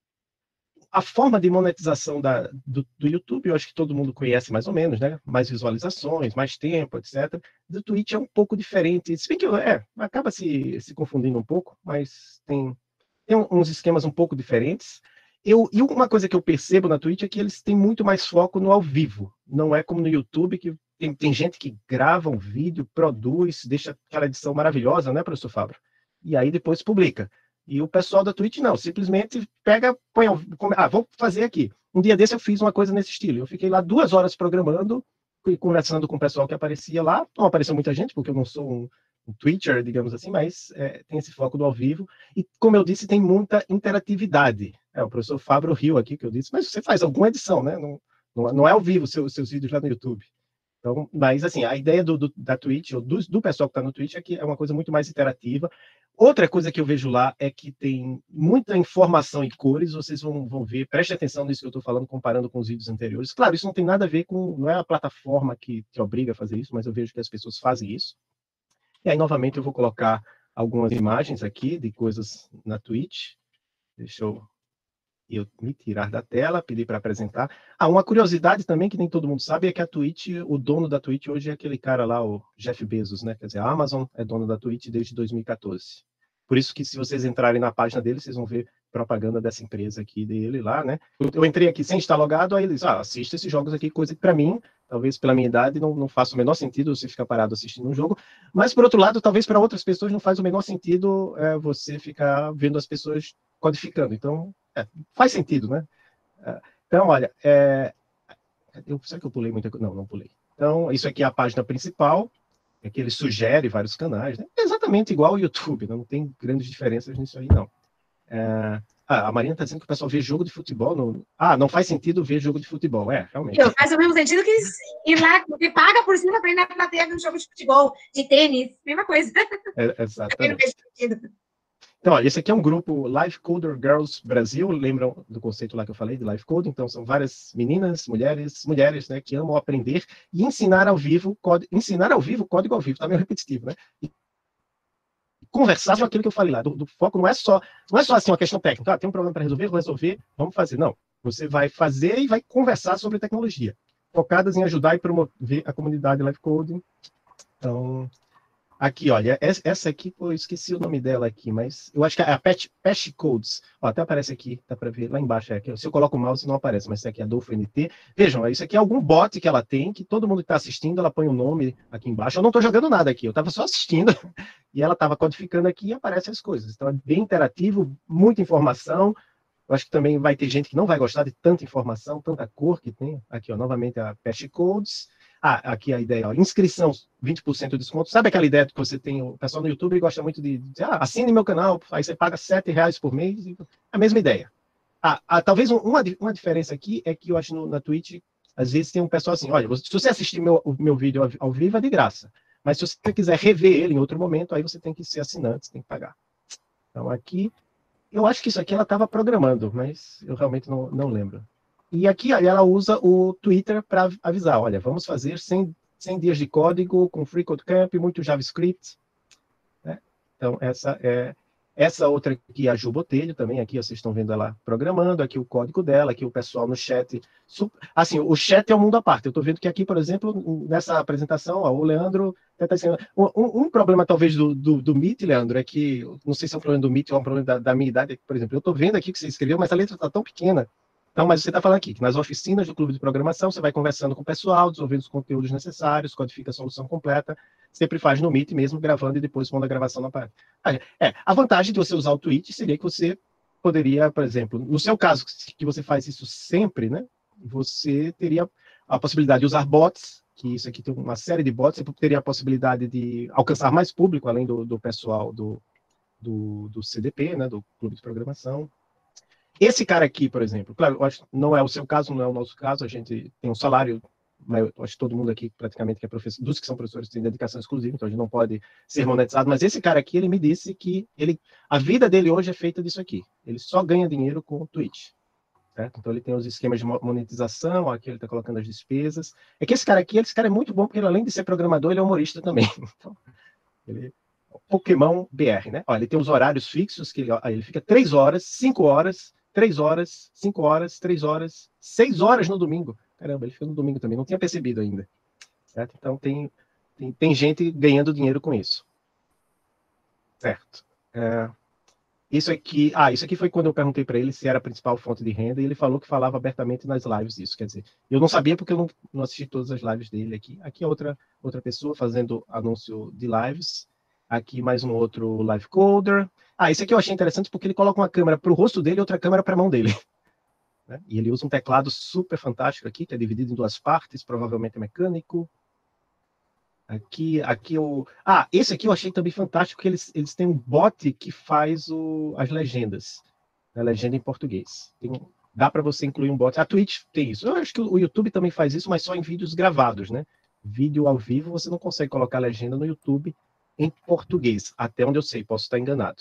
A forma de monetização do YouTube, eu acho que todo mundo conhece mais ou menos, né? Mais visualizações, mais tempo, etc. Do Twitch é um pouco diferente. Se bem que acaba se confundindo um pouco, mas tem uns esquemas um pouco diferentes. E uma coisa que eu percebo na Twitch é que eles têm muito mais foco no ao vivo. Não é como no YouTube, que tem gente que grava um vídeo, produz, deixa aquela edição maravilhosa, né, professor Fabro? E aí depois publica. E o pessoal da Twitch não, simplesmente pega, vou fazer aqui. Um dia desse eu fiz uma coisa nesse estilo. Eu fiquei lá 2 horas programando e conversando com o pessoal que aparecia lá. Não apareceu muita gente, porque eu não sou um Twitcher, digamos assim, mas tem esse foco do ao vivo. E, como eu disse, tem muita interatividade. O professor Fabro riu aqui, que eu disse, mas você faz alguma edição, né? Não é ao vivo seus vídeos lá no YouTube. Então, mas, assim, a ideia da Twitch, ou do pessoal que está no Twitch, é que é uma coisa muito mais interativa. Outra coisa que eu vejo lá é que tem muita informação em cores, vocês vão ver, preste atenção nisso que eu estou falando, comparando com os vídeos anteriores. Claro, isso não tem nada a ver não é a plataforma que te obriga a fazer isso, mas eu vejo que as pessoas fazem isso. E aí, novamente, eu vou colocar algumas imagens aqui de coisas na Twitch. Deixa eu me tirar da tela, pedir para apresentar. Uma curiosidade também que nem todo mundo sabe é que a Twitch, o dono da Twitch hoje é aquele cara lá, o Jeff Bezos, né? Quer dizer, a Amazon é dona da Twitch desde 2014. Por isso que, se vocês entrarem na página dele, vocês vão ver propaganda dessa empresa aqui dele lá, né? Eu entrei aqui sem estar logado, aí eles, assista esses jogos aqui, coisa que para mim, talvez pela minha idade, não faça o menor sentido você ficar parado assistindo um jogo, mas por outro lado, talvez para outras pessoas não faz o menor sentido você ficar vendo as pessoas codificando. Então, faz sentido, né? Então, olha, será que eu pulei muita coisa? Não pulei. Então, isso aqui é a página principal, que ele sugere vários canais, né? É exatamente igual ao YouTube, não tem grandes diferenças nisso aí, não. A Marina está dizendo que o pessoal vê jogo de futebol. Não faz sentido ver jogo de futebol. Realmente. Faz o mesmo sentido que ir lá, você paga por cima para ir na plateia ver um jogo de futebol, de tênis, mesma coisa. Exatamente. Não faz sentido. Então, olha, esse aqui é um grupo Live Coder Girls Brasil, lembram do conceito lá que eu falei de Live Code? Então, são várias meninas, mulheres, né, que amam aprender e ensinar ao vivo código ao vivo, tá meio repetitivo, né? E conversar sobre aquilo que eu falei lá, do foco não é só assim uma questão técnica, tem um problema para resolver, vou resolver, vamos fazer. Não, você vai fazer e vai conversar sobre tecnologia, focadas em ajudar e promover a comunidade Live Coding. Então, aqui, olha, essa aqui, eu esqueci o nome dela aqui, mas eu acho que é a Patch Codes. Até aparece aqui, dá para ver lá embaixo. Se eu coloco o mouse, não aparece, mas isso aqui é Adolfo NT. Vejam, isso aqui é algum bot que ela tem, que todo mundo que está assistindo, ela põe o nome aqui embaixo. Eu não estou jogando nada aqui, eu estava só assistindo, e ela estava codificando aqui e aparecem as coisas. Então, é bem interativo, muita informação. Eu acho que também vai ter gente que não vai gostar de tanta informação, tanta cor que tem. Aqui, novamente, a Patch Codes. Aqui a ideia, inscrição, 20% de desconto. Sabe aquela ideia que você tem, o pessoal no YouTube gosta muito de dizer, assine meu canal, aí você paga R$7 por mês, a mesma ideia. Talvez uma diferença aqui é que eu acho na Twitch, às vezes tem um pessoal assim, olha, se você assistir o meu vídeo ao vivo é de graça, mas se você quiser rever ele em outro momento, aí você tem que ser assinante, você tem que pagar. Então aqui, eu acho que isso aqui ela estava programando, mas eu realmente não lembro. E aqui ela usa o Twitter para avisar, olha, vamos fazer 100 dias de código com Free Code Camp, muito JavaScript. Né? Então, essa outra aqui, a Ju Botelho, também aqui, vocês estão vendo ela programando, aqui o código dela, aqui o pessoal no chat. Assim, o chat é um mundo à parte. Eu estou vendo que aqui, por exemplo, nessa apresentação, o Leandro está dizendo... Um problema, talvez, do Meet, Leandro, é que, não sei se é um problema do Meet ou é um problema da minha idade, por exemplo, eu estou vendo aqui que você escreveu, mas a letra está tão pequena. Então, mas você está falando aqui, que nas oficinas do clube de programação, você vai conversando com o pessoal, desenvolvendo os conteúdos necessários, codifica a solução completa, sempre faz no Meet mesmo, gravando e depois pondo a gravação na parte. A vantagem de você usar o Twitch seria que você poderia, por exemplo, no seu caso, que você faz isso sempre, né? Você teria a possibilidade de usar bots, que isso aqui tem uma série de bots, você teria a possibilidade de alcançar mais público, além do pessoal do CDP, né? Do clube de programação. Esse cara aqui, por exemplo, claro, eu acho que não é o seu caso, não é o nosso caso, a gente tem um salário, eu acho que todo mundo aqui praticamente que é professor, dos que são professores tem dedicação exclusiva, então a gente não pode ser monetizado, mas esse cara aqui, ele me disse que a vida dele hoje é feita disso aqui, ele só ganha dinheiro com o Twitch, certo? Então ele tem os esquemas de monetização, aqui ele está colocando as despesas, é que esse cara é muito bom, porque ele, além de ser programador, ele é humorista também, então, ele... Pokémon BR, né? Olha, ele tem os horários fixos, que ele fica 3 horas, 5 horas, 3 horas, 5 horas, 3 horas, 6 horas no domingo. Caramba, ele fica no domingo também, não tinha percebido ainda. Certo? Então tem gente ganhando dinheiro com isso. Certo. Isso aqui foi quando eu perguntei para ele se era a principal fonte de renda, e ele falou que falava abertamente nas lives disso. Quer dizer, eu não sabia porque eu não assisti todas as lives dele aqui. Aqui é outra pessoa fazendo anúncio de lives. Aqui mais um outro live coder. Esse aqui eu achei interessante porque ele coloca uma câmera para o rosto dele e outra câmera para a mão dele. Né? E ele usa um teclado super fantástico aqui, que é dividido em 2 partes, provavelmente é mecânico. Aqui esse aqui eu achei também fantástico, que eles têm um bot que faz as legendas. A legenda em português. Dá para você incluir um bot. A Twitch tem isso. Eu acho que o YouTube também faz isso, mas só em vídeos gravados, né? Vídeo ao vivo, você não consegue colocar legenda no YouTube em português, até onde eu sei, posso estar enganado.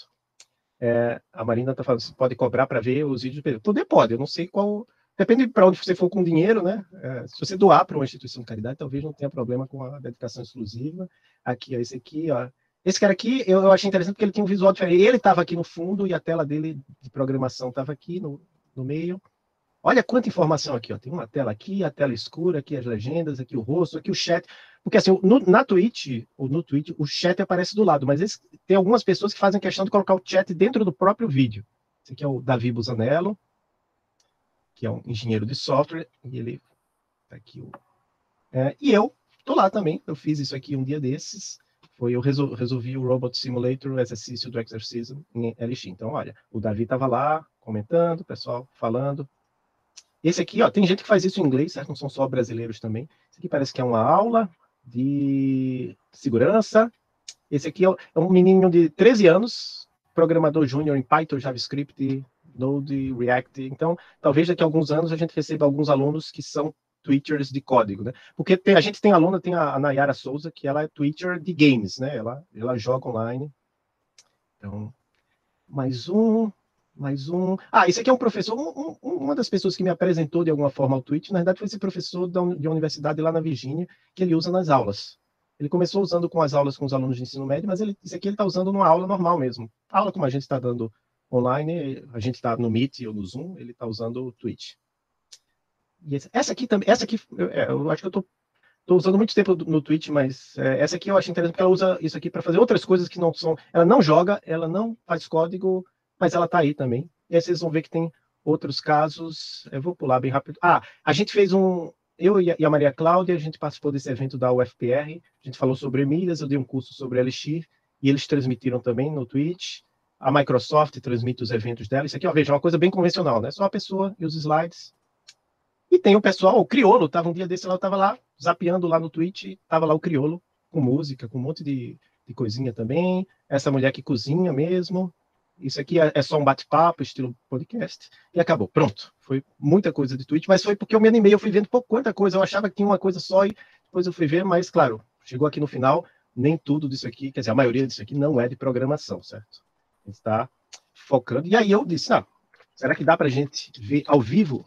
A Marina está falando, você pode cobrar para ver os vídeos? Poder pode, eu não sei qual... Depende para onde você for com dinheiro, né? Se você doar para uma instituição de caridade, talvez não tenha problema com a dedicação exclusiva. Aqui, esse aqui, ó. Esse cara aqui, eu achei interessante porque ele tinha um visual diferente. Ele estava aqui no fundo e a tela dele de programação estava aqui no meio. Olha quanta informação aqui, ó. Tem uma tela aqui, a tela escura, aqui as legendas, aqui o rosto, aqui o chat. Porque assim, na Twitch, ou no Twitch, o chat aparece do lado, mas tem algumas pessoas que fazem questão de colocar o chat dentro do próprio vídeo. Esse aqui é o Davi Busanello, que é um engenheiro de software, e ele tá aqui. E eu tô lá também, eu fiz isso aqui um dia desses. Eu resolvi o Robot Simulator, o exercício do Exercism em LX. Então, olha, o Davi estava lá comentando, o pessoal falando. Esse aqui, ó, tem gente que faz isso em inglês, certo? Não são só brasileiros também. Esse aqui parece que é uma aula de segurança. Esse aqui é um menino de 13 anos, programador júnior em Python, JavaScript, Node, React. Então, talvez daqui a alguns anos a gente receba alguns alunos que são Twitchers de código, né? Porque a gente tem aluna, tem a Nayara Souza, que ela é Twitcher de games, né? Ela joga online. Então, mais um. Esse aqui é um professor, uma das pessoas que me apresentou de alguma forma ao Twitch, na verdade foi esse professor de uma universidade lá na Virgínia, que ele usa nas aulas. Ele começou usando com as aulas com os alunos de ensino médio, mas esse aqui ele está usando numa aula normal mesmo. Aula como a gente está dando online, a gente está no Meet ou no Zoom, ele está usando o Twitch. E essa aqui também, eu acho que eu estou usando muito tempo no Twitch, mas essa aqui eu acho interessante porque ela usa isso aqui para fazer outras coisas que não são... Ela não joga, ela não faz código, mas ela está aí também. E aí vocês vão ver que tem outros casos. Eu vou pular bem rápido. A gente fez eu e a Maria Cláudia, a gente participou desse evento da UFPR, a gente falou sobre milhas, eu dei um curso sobre Elixir, e eles transmitiram também no Twitch. A Microsoft transmite os eventos dela. Isso aqui, ó, veja, é uma coisa bem convencional, né? Só a pessoa e os slides. E tem o pessoal, o Criolo, um dia desse, ela estava lá, zapeando lá no Twitch, estava lá o Criolo, com música, com um monte de coisinha também. Essa mulher que cozinha mesmo. isso aqui é só um bate-papo, estilo podcast, e acabou. Pronto. Foi muita coisa de Twitch, mas foi porque eu me animei, eu fui vendo quanta coisa, eu achava que tinha uma coisa só, e depois eu fui ver, mas, claro, chegou aqui no final, nem tudo disso aqui, quer dizer, a maioria disso aqui não é de programação, certo? A gente está focando. E aí eu disse, será que dá para a gente ver ao vivo?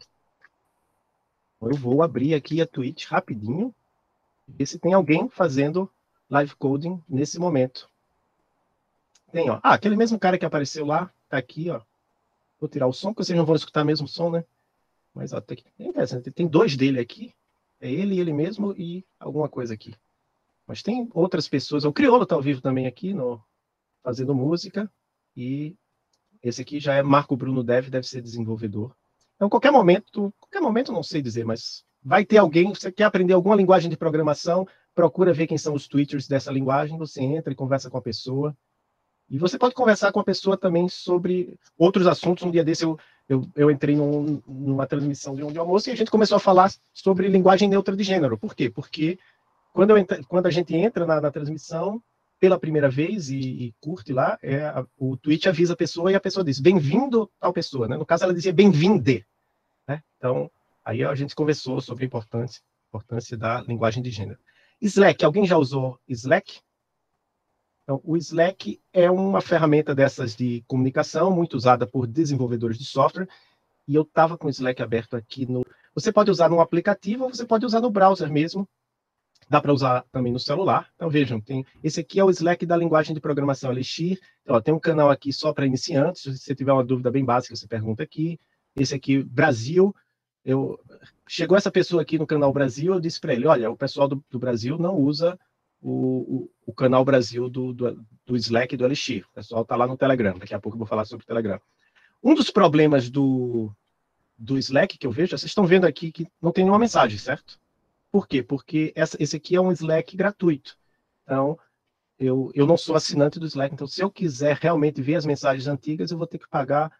Eu vou abrir aqui a Twitch rapidinho, ver se tem alguém fazendo live coding nesse momento. Tem, ó. Aquele mesmo cara que apareceu lá, tá aqui, ó. Vou tirar o som, porque vocês não vão escutar mesmo o som, né? Mas, ó, tem 2 dele aqui. É ele e ele mesmo e alguma coisa aqui. Mas tem outras pessoas. O Criolo tá ao vivo também aqui, fazendo música. E esse aqui já é Marco Bruno deve ser desenvolvedor. Então, qualquer momento, não sei dizer, mas vai ter alguém, você quer aprender alguma linguagem de programação, procura ver quem são os tweeters dessa linguagem, você entra e conversa com a pessoa. E você pode conversar com a pessoa também sobre outros assuntos. Um dia desse eu entrei numa transmissão de um almoço e a gente começou a falar sobre linguagem neutra de gênero. Por quê? Porque quando a gente entra na transmissão pela primeira vez e curte lá, o Twitch avisa a pessoa e a pessoa diz, bem-vindo tal pessoa. Né? No caso, ela dizia bem-vinde. Né? Então, aí a gente conversou sobre a importância da linguagem de gênero. Slack, alguém já usou Slack? Então, o Slack é uma ferramenta dessas de comunicação, muito usada por desenvolvedores de software, e eu estava com o Slack aberto aqui no... Você pode usar no aplicativo ou você pode usar no browser mesmo. Dá para usar também no celular. Então, vejam, esse aqui é o Slack da linguagem de programação Elixir. Então, ó, tem um canal aqui só para iniciantes. Se você tiver uma dúvida bem básica, você pergunta aqui. Esse aqui, Brasil. Chegou essa pessoa aqui no canal Brasil, eu disse para ele, olha, o pessoal do Brasil não usa o canal Brasil do Slack e do Elixir. O pessoal está lá no Telegram. Daqui a pouco eu vou falar sobre o Telegram. Um dos problemas do Slack que eu vejo, vocês estão vendo aqui que não tem nenhuma mensagem, certo? Por quê? Porque esse aqui é um Slack gratuito. Então, eu não sou assinante do Slack, então se eu quiser realmente ver as mensagens antigas, eu vou ter que pagar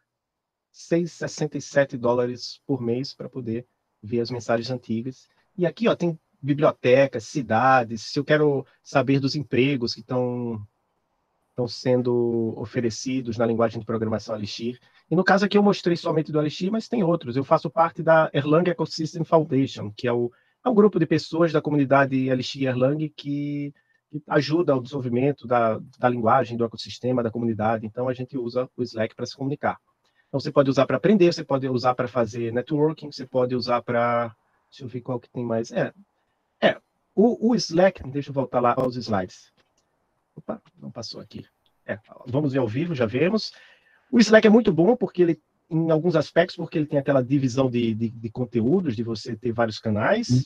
$6,67 por mês para poder ver as mensagens antigas. E aqui, ó, tem bibliotecas, cidades, se eu quero saber dos empregos que estão sendo oferecidos na linguagem de programação Elixir. E no caso aqui eu mostrei somente do Elixir, mas tem outros. Eu faço parte da Erlang Ecosystem Foundation, que é um grupo de pessoas da comunidade Elixir Erlang que ajuda ao desenvolvimento da linguagem, do ecossistema, da comunidade. Então a gente usa o Slack para se comunicar. Então você pode usar para aprender, você pode usar para fazer networking, você pode usar para... Deixa eu ver qual que tem mais. O Slack, deixa eu voltar lá aos slides. Opa, não passou aqui. Vamos ver ao vivo, já vemos. O Slack é muito bom porque ele, em alguns aspectos, porque ele tem aquela divisão de conteúdos, de você ter vários canais.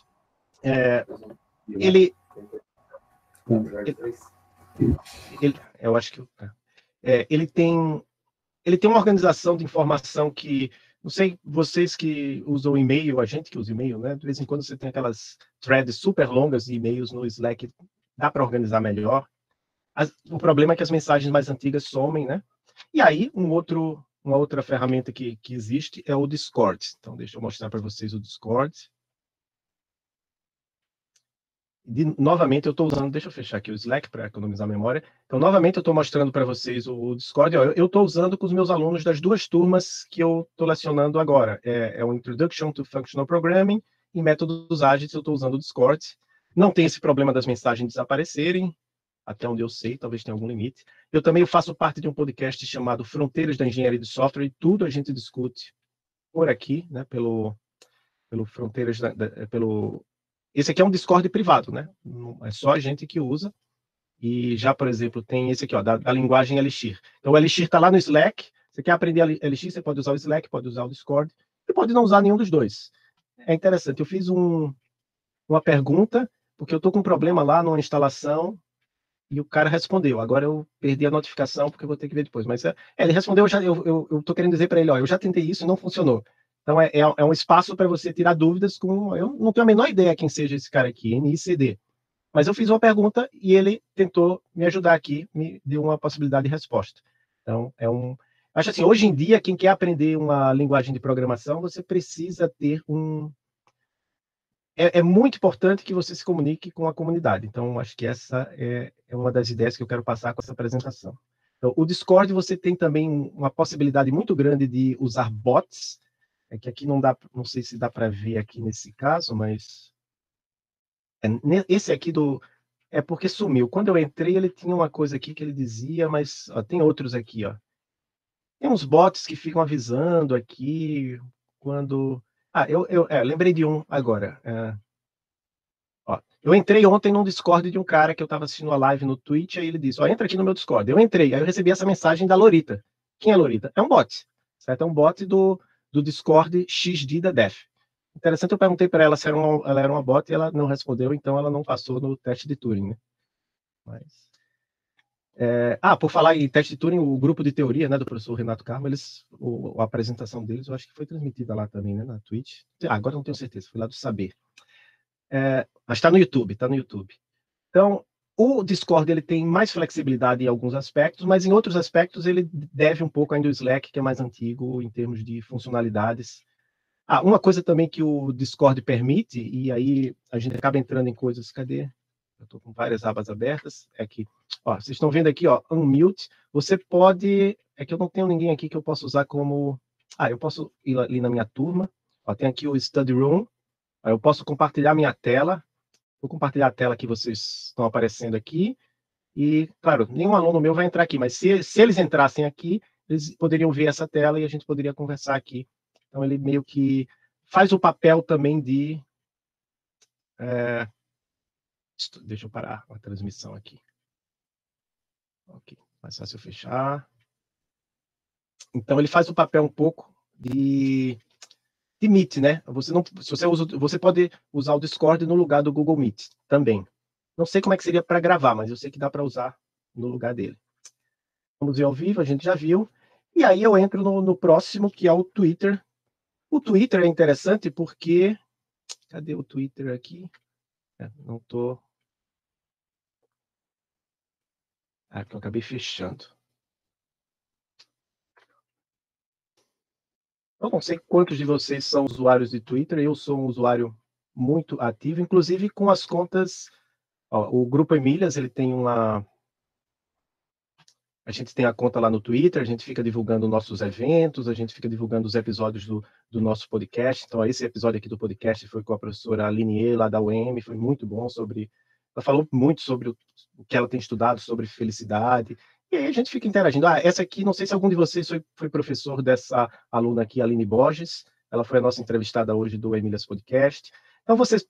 Eu acho que ele tem uma organização de informação que, não sei, vocês que usam e-mail, a gente que usa e-mail, né? De vez em quando você tem aquelas threads super longas de e-mails no Slack, dá para organizar melhor. O problema é que as mensagens mais antigas somem, né? E aí, uma outra ferramenta que existe é o Discord. Então, deixa eu mostrar para vocês o Discord. Novamente, eu estou usando... Deixa eu fechar aqui o Slack para economizar a memória. Então, novamente, eu estou mostrando para vocês o Discord. Eu estou usando com os meus alunos das 2 turmas que eu estou lecionando agora. É o Introduction to Functional Programming e Métodos Ágeis. Eu estou usando o Discord. Não tem esse problema das mensagens desaparecerem. Até onde eu sei, talvez tenha algum limite. Eu também faço parte de um podcast chamado Fronteiras da Engenharia de Software, e tudo a gente discute por aqui, né, pelo Fronteiras Esse aqui é um Discord privado, né? É só a gente que usa. E já, por exemplo, tem esse aqui, ó, da linguagem Elixir. Então, o Elixir está lá no Slack. Você quer aprender Elixir, você pode usar o Slack, pode usar o Discord, e pode não usar nenhum dos dois. É interessante. Eu fiz uma pergunta, porque eu estou com um problema lá numa instalação, e o cara respondeu. Agora eu perdi a notificação, porque eu vou ter que ver depois. Mas ele respondeu, eu estou querendo dizer para ele, ó, eu já tentei isso e não funcionou. Então, é um espaço para você tirar dúvidas com... Eu não tenho a menor ideia quem seja esse cara aqui, NICD. Mas eu fiz uma pergunta e ele tentou me ajudar aqui, me deu uma possibilidade de resposta. Então, acho assim, hoje em dia, quem quer aprender uma linguagem de programação, você precisa ter É muito importante que você se comunique com a comunidade. Então, acho que essa é uma das ideias que eu quero passar com essa apresentação. Então, o Discord você tem também uma possibilidade muito grande de usar bots. É que aqui não dá, não sei se dá para ver aqui nesse caso, mas esse aqui é porque sumiu. Quando eu entrei, ele tinha uma coisa aqui que ele dizia, mas ó, tem outros aqui, ó. Tem uns bots que ficam avisando aqui quando. Eu lembrei de um agora. Ó, eu entrei ontem no Discord de um cara que eu estava assistindo a live no Twitch, aí ele disse, ó, entra aqui no meu Discord. Eu entrei, aí eu recebi essa mensagem da Lorita. Quem é a Lorita? É um bot, certo? É um bot do Discord XD da Def. Interessante, eu perguntei para ela se ela era uma bot e ela não respondeu, então ela não passou no teste de Turing, né? Mas... por falar em teste de Turing, o grupo de teoria, né, do professor Renato Carmo, a apresentação deles, eu acho que foi transmitida lá também, né, na Twitch. Agora não tenho certeza, foi lá do Saber. Mas está no YouTube, Então, o Discord ele tem mais flexibilidade em alguns aspectos, mas em outros aspectos ele deve um pouco ainda ao Slack, que é mais antigo em termos de funcionalidades. Uma coisa também que o Discord permite, e aí a gente acaba entrando em coisas, cadê? Eu estou com várias abas abertas, é que, ó, vocês estão vendo aqui, ó, Unmute, você pode, é que eu não tenho ninguém aqui que eu possa usar como, eu posso ir ali na minha turma, ó, tem aqui o Study Room, eu posso compartilhar minha tela, vou compartilhar a tela que vocês estão aparecendo aqui, e, claro, nenhum aluno meu vai entrar aqui, mas se eles entrassem aqui, eles poderiam ver essa tela e a gente poderia conversar aqui. Então, ele meio que faz o papel também de... deixa eu parar a transmissão aqui. Ok, mais fácil eu fechar. Então, ele faz o papel um pouco de Meet, né? Você pode usar o Discord no lugar do Google Meet também. Não sei como é que seria para gravar, mas eu sei que dá para usar no lugar dele. Vamos ver ao vivo, a gente já viu. E aí eu entro no próximo, que é o Twitter. O Twitter é interessante porque... Cadê o Twitter aqui? Não estou... que eu acabei fechando. Eu não sei quantos de vocês são usuários de Twitter, eu sou um usuário muito ativo, inclusive com as contas... o Grupo Emílias, ele tem uma... A gente tem a conta lá no Twitter, a gente fica divulgando nossos eventos, a gente fica divulgando os episódios do nosso podcast. Então, esse episódio aqui do podcast foi com a professora Aline, lá da UEM, foi muito bom ela falou muito sobre o que ela tem estudado, sobre felicidade. E aí a gente fica interagindo. Essa aqui, não sei se algum de vocês foi professor dessa aluna aqui, Aline Borges. Ela foi a nossa entrevistada hoje do Emílias Podcast. Então, vocês,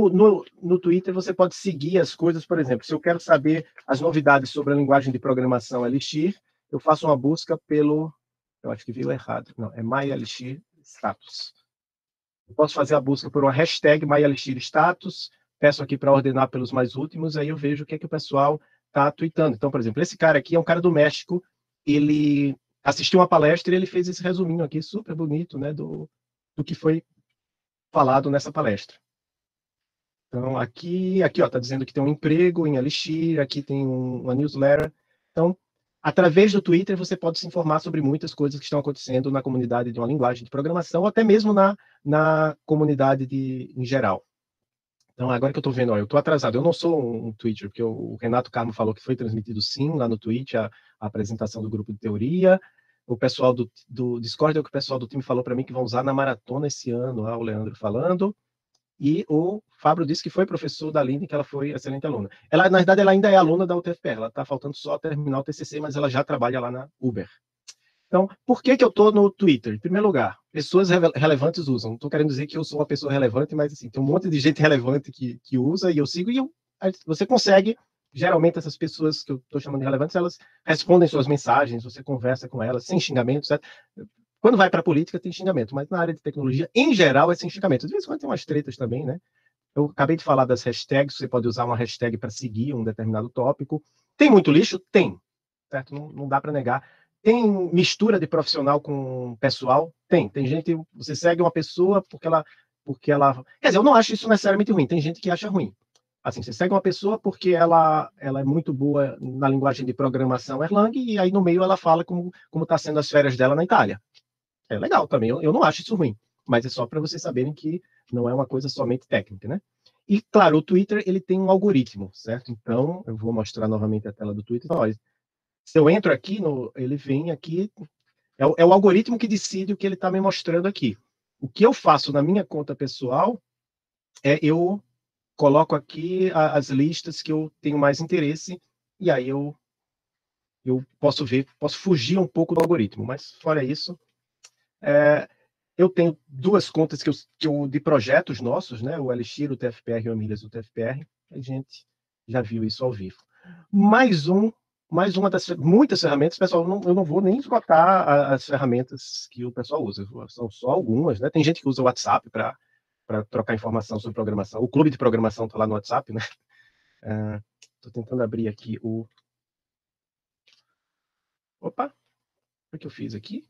no Twitter, você pode seguir as coisas, por exemplo, se eu quero saber as novidades sobre a linguagem de programação Elixir, eu faço uma busca pelo, eu acho que viu errado, não, é MyElixir Status. Eu posso fazer a busca por uma hashtag MyElixir Status, peço aqui para ordenar pelos mais últimos, aí eu vejo o que é que o pessoal está tweetando. Então, por exemplo, esse cara aqui é um cara do México, ele assistiu uma palestra e ele fez esse resuminho aqui, super bonito, né, do que foi falado nessa palestra. Então, aqui ó, está dizendo que tem um emprego em Elixir, aqui tem uma newsletter. Então, através do Twitter, você pode se informar sobre muitas coisas que estão acontecendo na comunidade de uma linguagem de programação, ou até mesmo na comunidade em geral. Então, agora que eu estou vendo, eu estou atrasado, eu não sou um Twitter, porque o Renato Carmo falou que foi transmitido sim, lá no Twitch, a apresentação do grupo de teoria. O pessoal do Discord, o pessoal do time falou para mim que vão usar na maratona esse ano, o Leandro falando. E o Fábio disse que foi professor da Aline, que ela foi excelente aluna. Ela, na verdade, ela ainda é aluna da UTFPR, ela está faltando só terminar o TCC, mas ela já trabalha lá na Uber. Então, por que eu estou no Twitter? Em primeiro lugar, pessoas relevantes usam. Não estou querendo dizer que eu sou uma pessoa relevante, mas assim, tem um monte de gente relevante que usa, e eu sigo, você consegue, geralmente essas pessoas que eu estou chamando de relevantes, elas respondem suas mensagens, você conversa com elas, sem xingamento, certo? Quando vai para a política, tem xingamento, mas na área de tecnologia, em geral, é sem xingamento. De vez em quando tem umas tretas também, né? Eu acabei de falar das hashtags, você pode usar uma hashtag para seguir um determinado tópico. Tem muito lixo? Tem, certo? Não dá para negar. Tem mistura de profissional com pessoal? Tem. Tem gente, você segue uma pessoa porque ela... Quer dizer, eu não acho isso necessariamente ruim, tem gente que acha ruim. Assim, você segue uma pessoa porque ela é muito boa na linguagem de programação Erlang, e aí no meio ela fala como está sendo as férias dela na Itália. É legal também, eu não acho isso ruim, mas é só para vocês saberem que não é uma coisa somente técnica, né? E, claro, o Twitter, ele tem um algoritmo, certo? Então, eu vou mostrar novamente a tela do Twitter. Então, olha, Se eu entro aqui, ele vem aqui, é o algoritmo que decide o que ele está me mostrando aqui. O que eu faço na minha conta pessoal eu coloco aqui as listas que eu tenho mais interesse, e aí eu posso fugir um pouco do algoritmo, mas fora isso, eu tenho 2 contas que eu de projetos nossos, né? O Elixir, o TFPR e o Emílias, o TFPR. A gente já viu isso ao vivo. Mais uma das muitas ferramentas, pessoal, eu não vou nem esgotar as ferramentas que o pessoal usa, são só algumas, né? Tem gente que usa o WhatsApp para trocar informação sobre programação. O clube de programação está lá no WhatsApp, né? Estou tentando abrir aqui o... Opa! O que eu fiz aqui?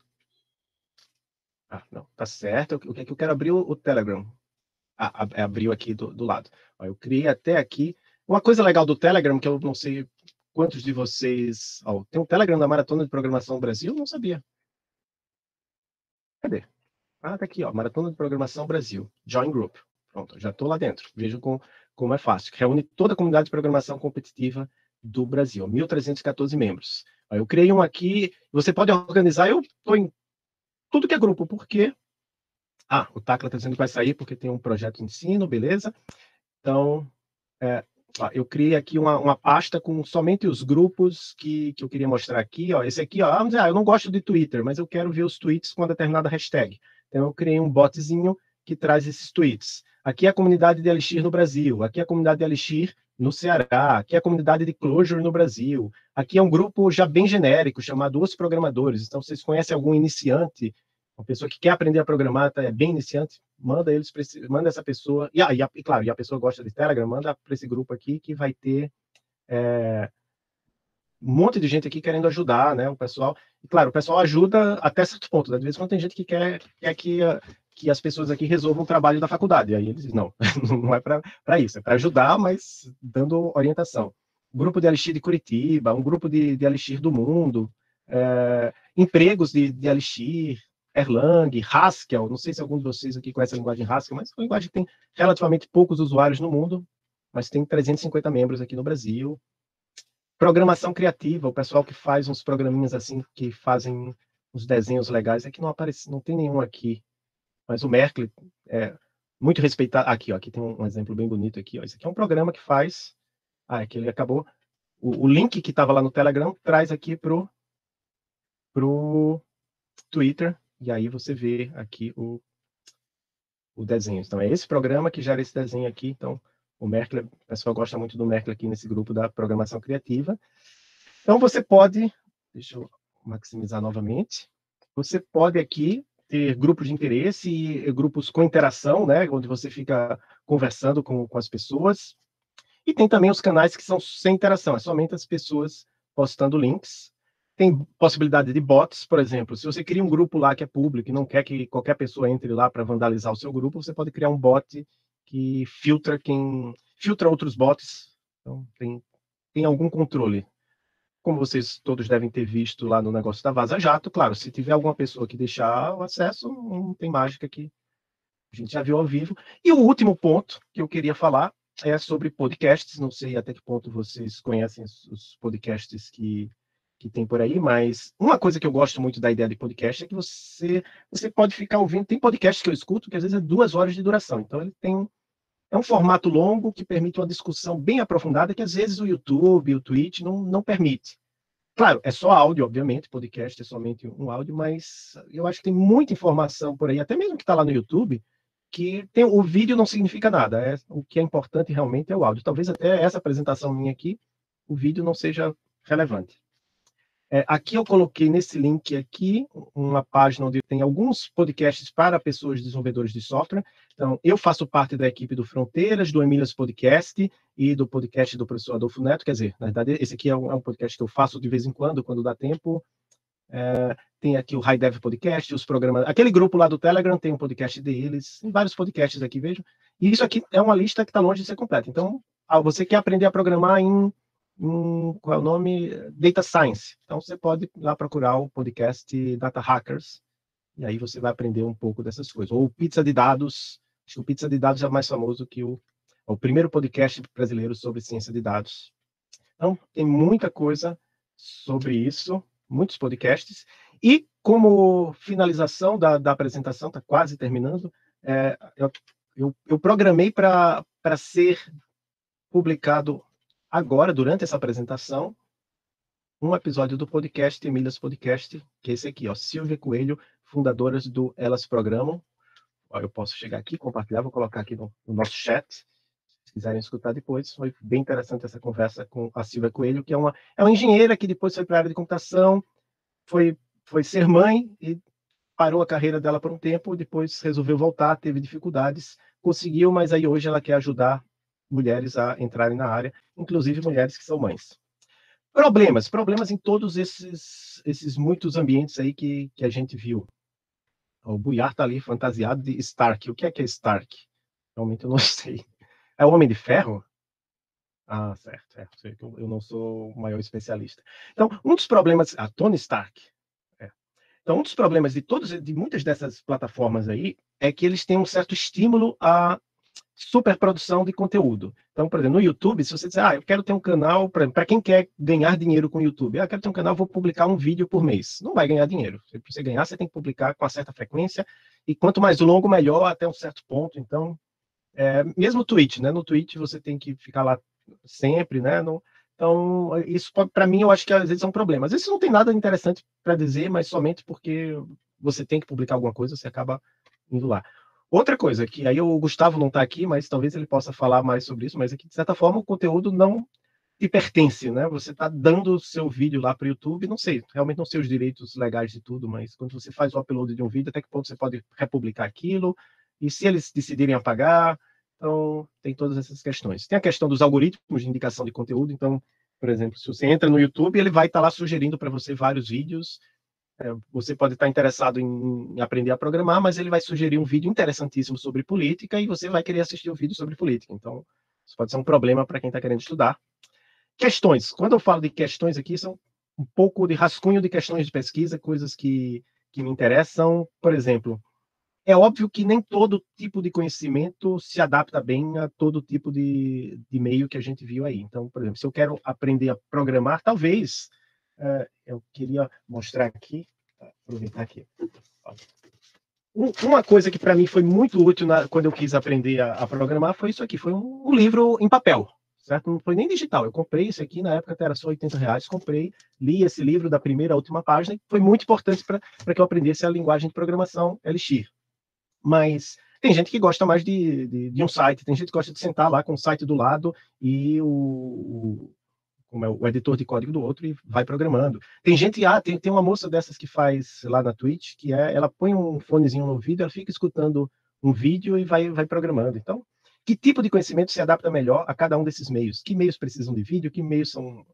Não, tá certo. O que é que eu quero abrir? O Telegram. Abriu aqui do lado. Eu criei até aqui. Uma coisa legal do Telegram, que eu não sei quantos de vocês... tem um Telegram da Maratona de Programação Brasil? Não sabia. Cadê? Tá aqui, Maratona de Programação Brasil. Join Group. Pronto, já estou lá dentro. Vejam como é fácil. Reúne toda a comunidade de programação competitiva do Brasil. 1.314 membros. Eu criei um aqui. Você pode organizar. Eu estou em tudo que é grupo, porque... o Tacla está dizendo que vai sair porque tem um projeto de ensino, beleza? Então, eu criei aqui uma pasta com somente os grupos que eu queria mostrar aqui. Esse aqui, vamos dizer, eu não gosto de Twitter, mas eu quero ver os tweets com determinada hashtag. Então, eu criei um botzinho que traz esses tweets. Aqui é a comunidade de Elixir no Brasil, aqui é a comunidade de Elixir no Ceará, aqui é a comunidade de Clojure no Brasil, aqui é um grupo já bem genérico, chamado Os Programadores. Então, vocês conhecem algum iniciante, uma pessoa que quer aprender a programar, é bem iniciante, manda essa pessoa, claro, a pessoa gosta de Telegram, manda para esse grupo aqui que vai ter um monte de gente aqui querendo ajudar, né, o pessoal. E claro, o pessoal ajuda até certo ponto, né? De vez em quando tem gente que quer que as pessoas aqui resolvam o trabalho da faculdade, e aí eles dizem, não é para isso, é para ajudar, mas dando orientação. Grupo de Elixir de Curitiba, um grupo de Elixir do mundo, empregos de Elixir, Erlang, Haskell, não sei se algum de vocês aqui conhece a linguagem Haskell, mas é uma linguagem que tem relativamente poucos usuários no mundo, mas tem 350 membros aqui no Brasil. Programação criativa, o pessoal que faz uns programinhas assim, que fazem uns desenhos legais, aqui não tem nenhum aqui, mas o Merkle é muito respeitado. Aqui tem um exemplo bem bonito aqui. Esse aqui é um programa que faz... aqui ele acabou. O link que estava lá no Telegram traz aqui pro Twitter, e aí você vê aqui o desenho. Então, é esse programa que gera esse desenho aqui. Então, o Merkle, o pessoal gosta muito do Merkle aqui nesse grupo da programação criativa. Então, você pode... Deixa eu maximizar novamente. Você pode aqui ter grupos de interesse e grupos com interação, né? Onde você fica conversando com as pessoas. E tem também os canais que são sem interação. É somente as pessoas postando links. Tem possibilidade de bots, por exemplo. Se você cria um grupo lá que é público e não quer que qualquer pessoa entre lá para vandalizar o seu grupo, você pode criar um bot que filtra outros bots. Então, tem algum controle. Como vocês todos devem ter visto lá no negócio da Vaza Jato, claro, se tiver alguma pessoa que deixar o acesso, não tem mágica que a gente já viu ao vivo. E o último ponto que eu queria falar é sobre podcasts. Não sei até que ponto vocês conhecem os podcasts que tem por aí, mas uma coisa que eu gosto muito da ideia de podcast é que você pode ficar ouvindo. Tem podcasts que eu escuto que às vezes é 2 horas de duração, então ele é um formato longo que permite uma discussão bem aprofundada que às vezes o YouTube, o Twitch não permite. Claro, é só áudio, obviamente, podcast é somente um áudio, mas eu acho que tem muita informação por aí, até mesmo que está lá no YouTube, que o vídeo não significa nada. O que é importante realmente é o áudio. Talvez até essa apresentação minha aqui, o vídeo não seja relevante. Aqui eu coloquei nesse link aqui uma página onde tem alguns podcasts para pessoas desenvolvedores de software. Então, eu faço parte da equipe do Fronteiras, do Emílias Podcast e do podcast do professor Adolfo Neto. Quer dizer, na verdade, esse aqui é um podcast que eu faço de vez em quando dá tempo. Tem aqui o High Dev Podcast, os programas... Aquele grupo lá do Telegram tem um podcast deles, tem vários podcasts aqui, vejam. E isso aqui é uma lista que está longe de ser completa. Então, você quer aprender a programar qual é o nome? Data Science. Então, você pode ir lá procurar o podcast Data Hackers, e aí você vai aprender um pouco dessas coisas. Ou Pizza de Dados, acho que o Pizza de Dados é mais famoso que o primeiro podcast brasileiro sobre ciência de dados. Então, tem muita coisa sobre isso, muitos podcasts. E como finalização da apresentação, está quase terminando, eu programei para ser publicado agora, durante essa apresentação, um episódio do podcast Emílias Podcast, que é esse aqui, ó, Silvia Coelho, fundadoras do Elas Programam. Ó, eu posso chegar aqui, compartilhar, vou colocar aqui no nosso chat, se quiserem escutar depois. Foi bem interessante essa conversa com a Silvia Coelho, que é uma engenheira que depois foi para a área de computação, foi ser mãe e parou a carreira dela por um tempo, depois resolveu voltar, teve dificuldades, conseguiu, mas aí hoje ela quer ajudar mulheres a entrarem na área, inclusive mulheres que são mães. Problemas em todos esses muitos ambientes aí que a gente viu. O Buiar está ali fantasiado de Stark. O que é Stark? Realmente eu não sei. É o Homem de Ferro? Ah, certo. Eu não sou o maior especialista. Então, um dos problemas... Tony Stark. Então, um dos problemas de muitas dessas plataformas aí é que eles têm um certo estímulo à superprodução de conteúdo. Então, por exemplo, no YouTube, se você disser, eu quero ter um canal, para quem quer ganhar dinheiro com o YouTube, eu quero ter um canal, vou publicar um vídeo por mês. Não vai ganhar dinheiro. Para você ganhar, você tem que publicar com uma certa frequência, e quanto mais longo, melhor, até um certo ponto. Então, mesmo o Twitch, né? No Twitch você tem que ficar lá sempre, né? Então, isso, para mim, eu acho que às vezes é um problema. Às vezes não tem nada interessante para dizer, mas somente porque você tem que publicar alguma coisa, você acaba indo lá. Outra coisa, que aí o Gustavo não está aqui, mas talvez ele possa falar mais sobre isso, mas é que, de certa forma, o conteúdo não te pertence, né? Você está dando o seu vídeo lá para o YouTube, não sei, realmente não sei os direitos legais de tudo, mas quando você faz o upload de um vídeo, até que ponto você pode republicar aquilo, e se eles decidirem apagar, então tem todas essas questões. Tem a questão dos algoritmos de indicação de conteúdo, então, por exemplo, se você entra no YouTube, ele vai estar lá sugerindo para você vários vídeos. Você pode estar interessado em aprender a programar, mas ele vai sugerir um vídeo interessantíssimo sobre política e você vai querer assistir o vídeo sobre política. Então, isso pode ser um problema para quem está querendo estudar. Questões. Quando eu falo de questões aqui, são um pouco de rascunho de questões de pesquisa, coisas que me interessam. Por exemplo, é óbvio que nem todo tipo de conhecimento se adapta bem a todo tipo de meio que a gente viu aí. Então, por exemplo, se eu quero aprender a programar, talvez... eu queria mostrar aqui, aproveitar aqui. Uma coisa que para mim foi muito útil quando eu quis aprender a programar foi isso aqui, foi um livro em papel, certo? Não foi nem digital, eu comprei esse aqui, na época era só R$80, comprei, li esse livro da primeira à última página, e foi muito importante para que eu aprendesse a linguagem de programação Elixir. Mas tem gente que gosta mais de um site, tem gente que gosta de sentar lá com o site do lado e como é o editor de código do outro e vai programando. Tem gente, tem uma moça dessas que faz lá na Twitch, que ela põe um fonezinho no vídeo, ela fica escutando um vídeo e vai programando. Então, que tipo de conhecimento se adapta melhor a cada um desses meios? Que meios precisam de vídeo? Que meios são...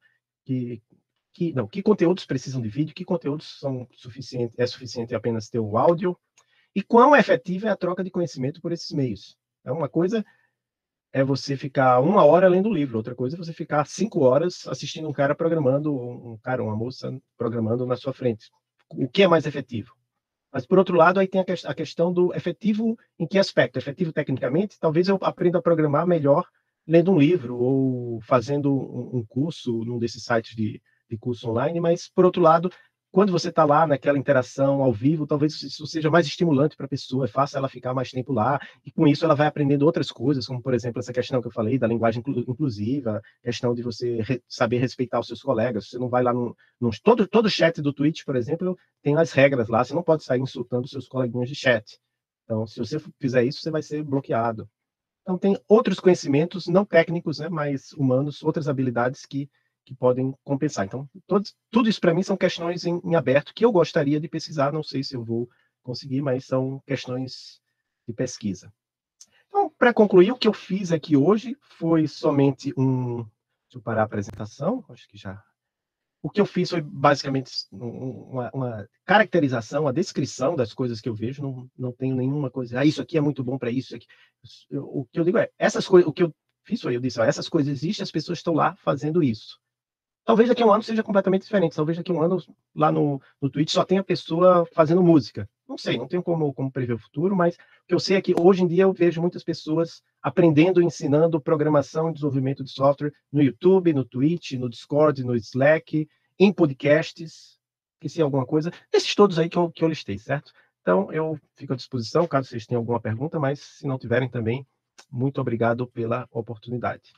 que conteúdos precisam de vídeo? Que conteúdos são suficiente apenas ter o áudio? E quão efetiva é a troca de conhecimento por esses meios? É uma coisa... é você ficar 1 hora lendo o livro, outra coisa é você ficar 5 horas assistindo um cara programando, uma moça programando na sua frente. O que é mais efetivo? Mas, por outro lado, aí tem a questão do efetivo em que aspecto? Efetivo tecnicamente, talvez eu aprenda a programar melhor lendo um livro ou fazendo um curso num desses sites de curso online, mas, por outro lado, quando você está lá naquela interação ao vivo, talvez isso seja mais estimulante para a pessoa, faça ela ficar mais tempo lá, e com isso ela vai aprendendo outras coisas, como, por exemplo, essa questão que eu falei da linguagem inclusiva, questão de você saber respeitar os seus colegas. Você não vai lá todo chat do Twitch, por exemplo, tem as regras lá, você não pode sair insultando seus coleguinhas de chat. Então, se você fizer isso, você vai ser bloqueado. Então, tem outros conhecimentos, não técnicos, né, mas humanos, outras habilidades que podem compensar. Então, tudo isso para mim são questões em aberto que eu gostaria de pesquisar, não sei se eu vou conseguir, mas são questões de pesquisa. Então, para concluir, o que eu fiz aqui hoje foi somente deixa eu parar a apresentação, acho que já... O que eu fiz foi basicamente uma caracterização, a descrição das coisas que eu vejo, não tenho nenhuma coisa, isso aqui é muito bom para isso aqui. O que eu digo é, essas coisas, o que eu fiz foi, eu disse, essas coisas existem, as pessoas estão lá fazendo isso. Talvez daqui a um ano seja completamente diferente. Talvez daqui a um ano, lá no Twitch, só tenha pessoa fazendo música. Não sei, não tenho como prever o futuro, mas o que eu sei é que hoje em dia eu vejo muitas pessoas aprendendo, ensinando programação e desenvolvimento de software no YouTube, no Twitch, no Discord, no Slack, em podcasts, que se alguma coisa, esses todos aí que eu listei, certo? Então, eu fico à disposição, caso vocês tenham alguma pergunta, mas se não tiverem também, muito obrigado pela oportunidade.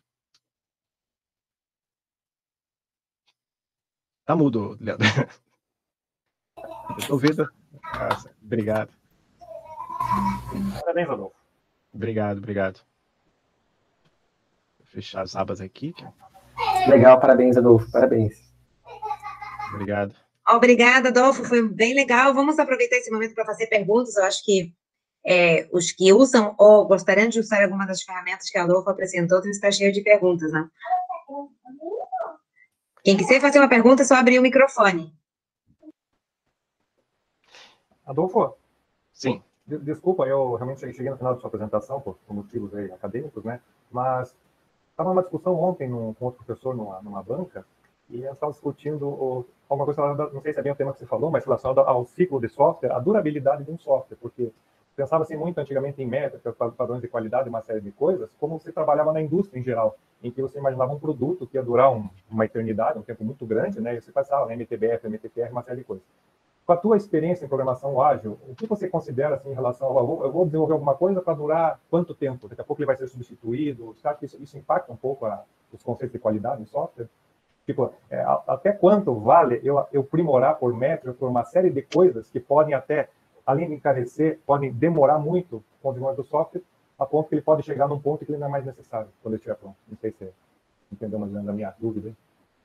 Tá mudo, Leandro. Estou vendo. Obrigado. Parabéns, Adolfo. Obrigado. Vou fechar as abas aqui. Legal, parabéns, Adolfo. Parabéns. Obrigado. Obrigada, Adolfo, foi bem legal. Vamos aproveitar esse momento para fazer perguntas. Eu acho que os que usam ou gostariam de usar alguma das ferramentas que a Adolfo apresentou, está cheio de perguntas, né? Quem quiser fazer uma pergunta, é só abrir o microfone. Adolfo? Sim. Desculpa, eu realmente cheguei no final da sua apresentação, por motivos aí acadêmicos, né? Mas estava numa discussão ontem com outro professor numa banca, e eu estava discutindo alguma coisa relacionada, não sei se é bem o tema que você falou, mas relacionado ao ciclo de software, a durabilidade de um software, porque pensava-se muito antigamente em métricas, padrões de qualidade, uma série de coisas, como você trabalhava na indústria em geral, em que você imaginava um produto que ia durar uma eternidade, um tempo muito grande, né? E você passava na MTBF, MTTR, uma série de coisas. Com a tua experiência em programação ágil, o que você considera assim, em relação ao eu vou desenvolver alguma coisa para durar quanto tempo? Daqui a pouco ele vai ser substituído? Você acha que isso impacta um pouco os conceitos de qualidade em software? Tipo, até quanto vale eu aprimorar por métrica, por uma série de coisas que podem até, além de encarecer, podem demorar muito com o desenvolvimento do software, a ponto que ele pode chegar num ponto que ele não é mais necessário quando ele estiver pronto. Não sei se você entendeu mais ou menos a minha dúvida. Hein?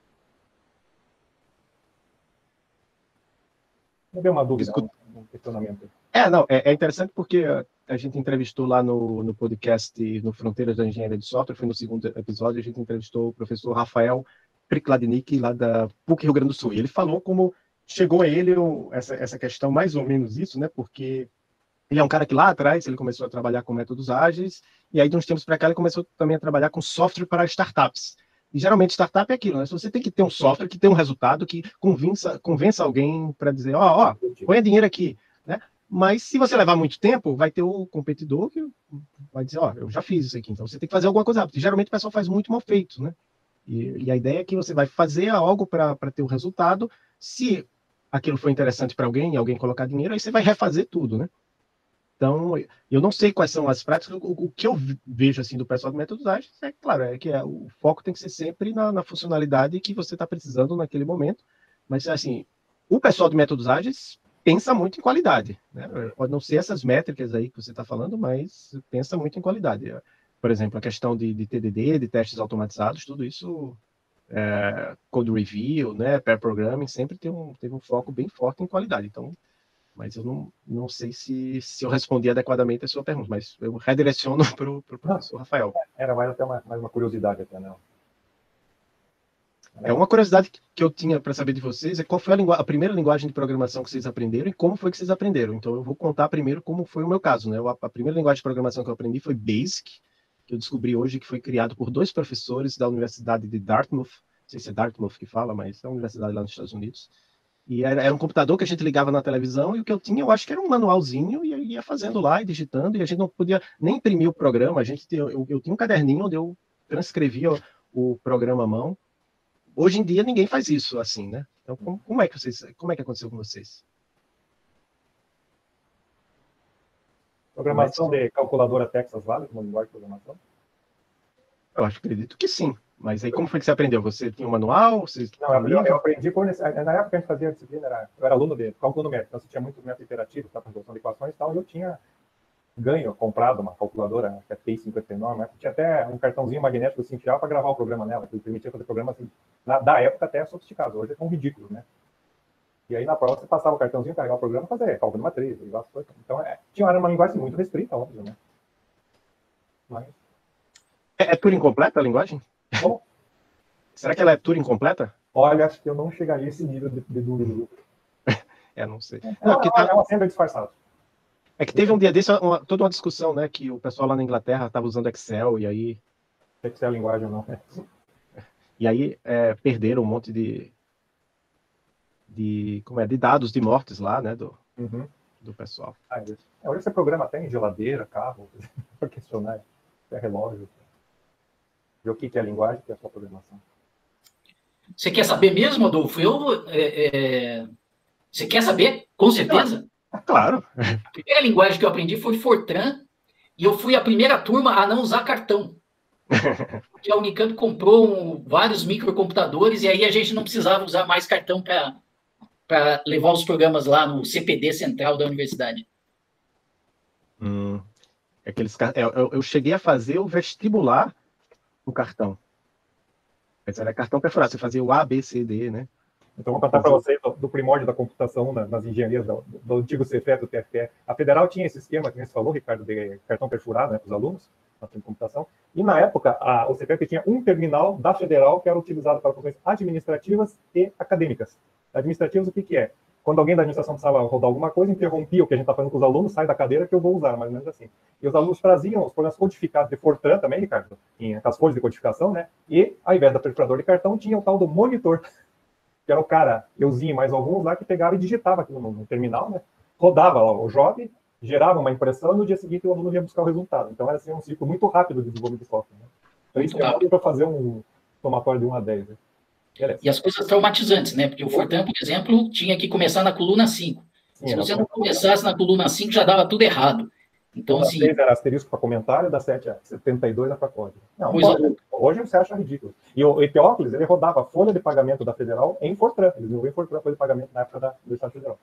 Não deu uma dúvida, um questionamento. É interessante porque a gente entrevistou lá no podcast no Fronteiras da Engenharia de Software, foi no segundo episódio, a gente entrevistou o professor Rafael Prikladnik, lá da PUC Rio Grande do Sul, e ele falou como chegou a ele essa questão, mais ou menos isso, né, porque ele é um cara que lá atrás ele começou a trabalhar com métodos ágeis, e aí de uns tempos para cá ele começou também a trabalhar com software para startups. E geralmente startup é aquilo, né? Você tem que ter um software que tenha um resultado que convença alguém para dizer, põe dinheiro aqui, né? Mas se você levar muito tempo, vai ter o competidor que vai dizer, eu já fiz isso aqui, então você tem que fazer alguma coisa rápida. E geralmente o pessoal faz muito mal feito, né? E a ideia é que você vai fazer algo para ter o resultado. Se aquilo foi interessante para alguém e alguém colocar dinheiro, aí você vai refazer tudo, né? Então, eu não sei quais são as práticas. O que eu vejo assim do pessoal de métodos ágeis é, claro, o foco tem que ser sempre na funcionalidade que você está precisando naquele momento. Mas, assim, o pessoal de métodos ágeis pensa muito em qualidade, né? Pode não ser essas métricas aí que você está falando, mas pensa muito em qualidade. Por exemplo, a questão de TDD, de testes automatizados, tudo isso, code review, né, pair programming, sempre teve um foco bem forte em qualidade. Então, mas eu não sei se eu respondi adequadamente a sua pergunta, mas eu redireciono para o professor Rafael. Era mais até mais uma curiosidade até, não? Uma curiosidade que eu tinha para saber de vocês é qual foi a primeira linguagem de programação que vocês aprenderam e como foi que vocês aprenderam. Então, eu vou contar primeiro como foi o meu caso, né? A primeira linguagem de programação que eu aprendi foi BASIC, que eu descobri hoje que foi criado por 2 professores da Universidade de Dartmouth. Não sei se é Dartmouth que fala, mas é uma universidade lá nos Estados Unidos. E era um computador que a gente ligava na televisão, e o que eu tinha, eu acho que era um manualzinho, e eu ia fazendo lá e digitando, e a gente não podia nem imprimir o programa. Eu tinha um caderninho onde eu transcrevia o programa à mão. Hoje em dia ninguém faz isso assim, né? Então, como é que aconteceu com vocês? Programação de calculadora Texas vale como linguagem de programação? Eu acredito que sim. Mas aí como foi que você aprendeu? Você tinha um manual? Não, eu aprendi na época que a gente fazia a disciplina, eu era aluno de cálculo numérico, então você tinha muito método iterativo, para resolução de equações e tal, e eu tinha comprado uma calculadora, que é TI-59, né? Tinha até um cartãozinho magnético Cintial para gravar o programa nela, que permitia fazer programa assim, da época até sofisticado, hoje é tão ridículo, né? E aí na prova você passava o cartãozinho, carregava o programa, fazer cálculo de matriz, então era uma linguagem muito restrita, óbvio, né? Mas... É Turing completa a linguagem? Como? Será que ela é Turing completa? Olha, acho que eu não chegaria a esse nível de dúvida. Não sei. É uma assembly disfarçada. É que teve um dia desse toda uma discussão, né, que o pessoal lá na Inglaterra estava usando Excel, e aí... Excel é a linguagem ou não, né? E aí perderam um monte de dados de mortes lá, né, do pessoal. Hoje você programa até em geladeira, carro, para questionar, até relógio. Ver o que é a linguagem, que é a sua programação. Você quer saber mesmo, Adolfo? Você quer saber? Com certeza? Claro. A primeira linguagem que eu aprendi foi Fortran, e eu fui a primeira turma a não usar cartão. Porque a Unicamp comprou vários microcomputadores, e aí a gente não precisava usar mais cartão para levar os programas lá no CPD central da universidade. Eu cheguei a fazer o vestibular no cartão. Mas era cartão perfurado, você fazia o A, B, C, D, né? Então, vou contar para vocês do primórdio da computação nas engenharias do antigo Cefet, do TFE. A Federal tinha esse esquema, que você falou, Ricardo, de cartão perfurado, né, para os alunos, na computação. E, na época, o Cefet tinha um terminal da Federal que era utilizado para funções administrativas e acadêmicas. Administrativas, o que é? Quando alguém da administração precisava rodar alguma coisa, interrompia o que a gente está fazendo com os alunos, sai da cadeira que eu vou usar, mais ou menos assim. E os alunos traziam os programas codificados de Fortran também, Ricardo, as folhas de codificação, né? E, ao invés do perfurador de cartão, tinha o tal do monitor, que era o cara, euzinho e mais alguns lá, que pegava e digitava aquilo no terminal, né? Rodava lá o job, gerava uma impressão e no dia seguinte o aluno ia buscar o resultado. Então era assim, um ciclo muito rápido de desenvolvimento de software. Né? Então isso é rápido para fazer um somatório de 1 a 10. Né? E as coisas traumatizantes, né? Porque o Fortran, por exemplo, tinha que começar na coluna 5. Sim, se você não começasse na coluna 5, já dava tudo errado. Então, assim... 6 era asterisco para comentário, da 7 a 72 era para código. Não, hoje você acha ridículo. E o Eteócles, ele rodava a folha de pagamento da Federal em Fortran. Ele desenvolveu em Fortran a folha de pagamento na época do Estado Federal.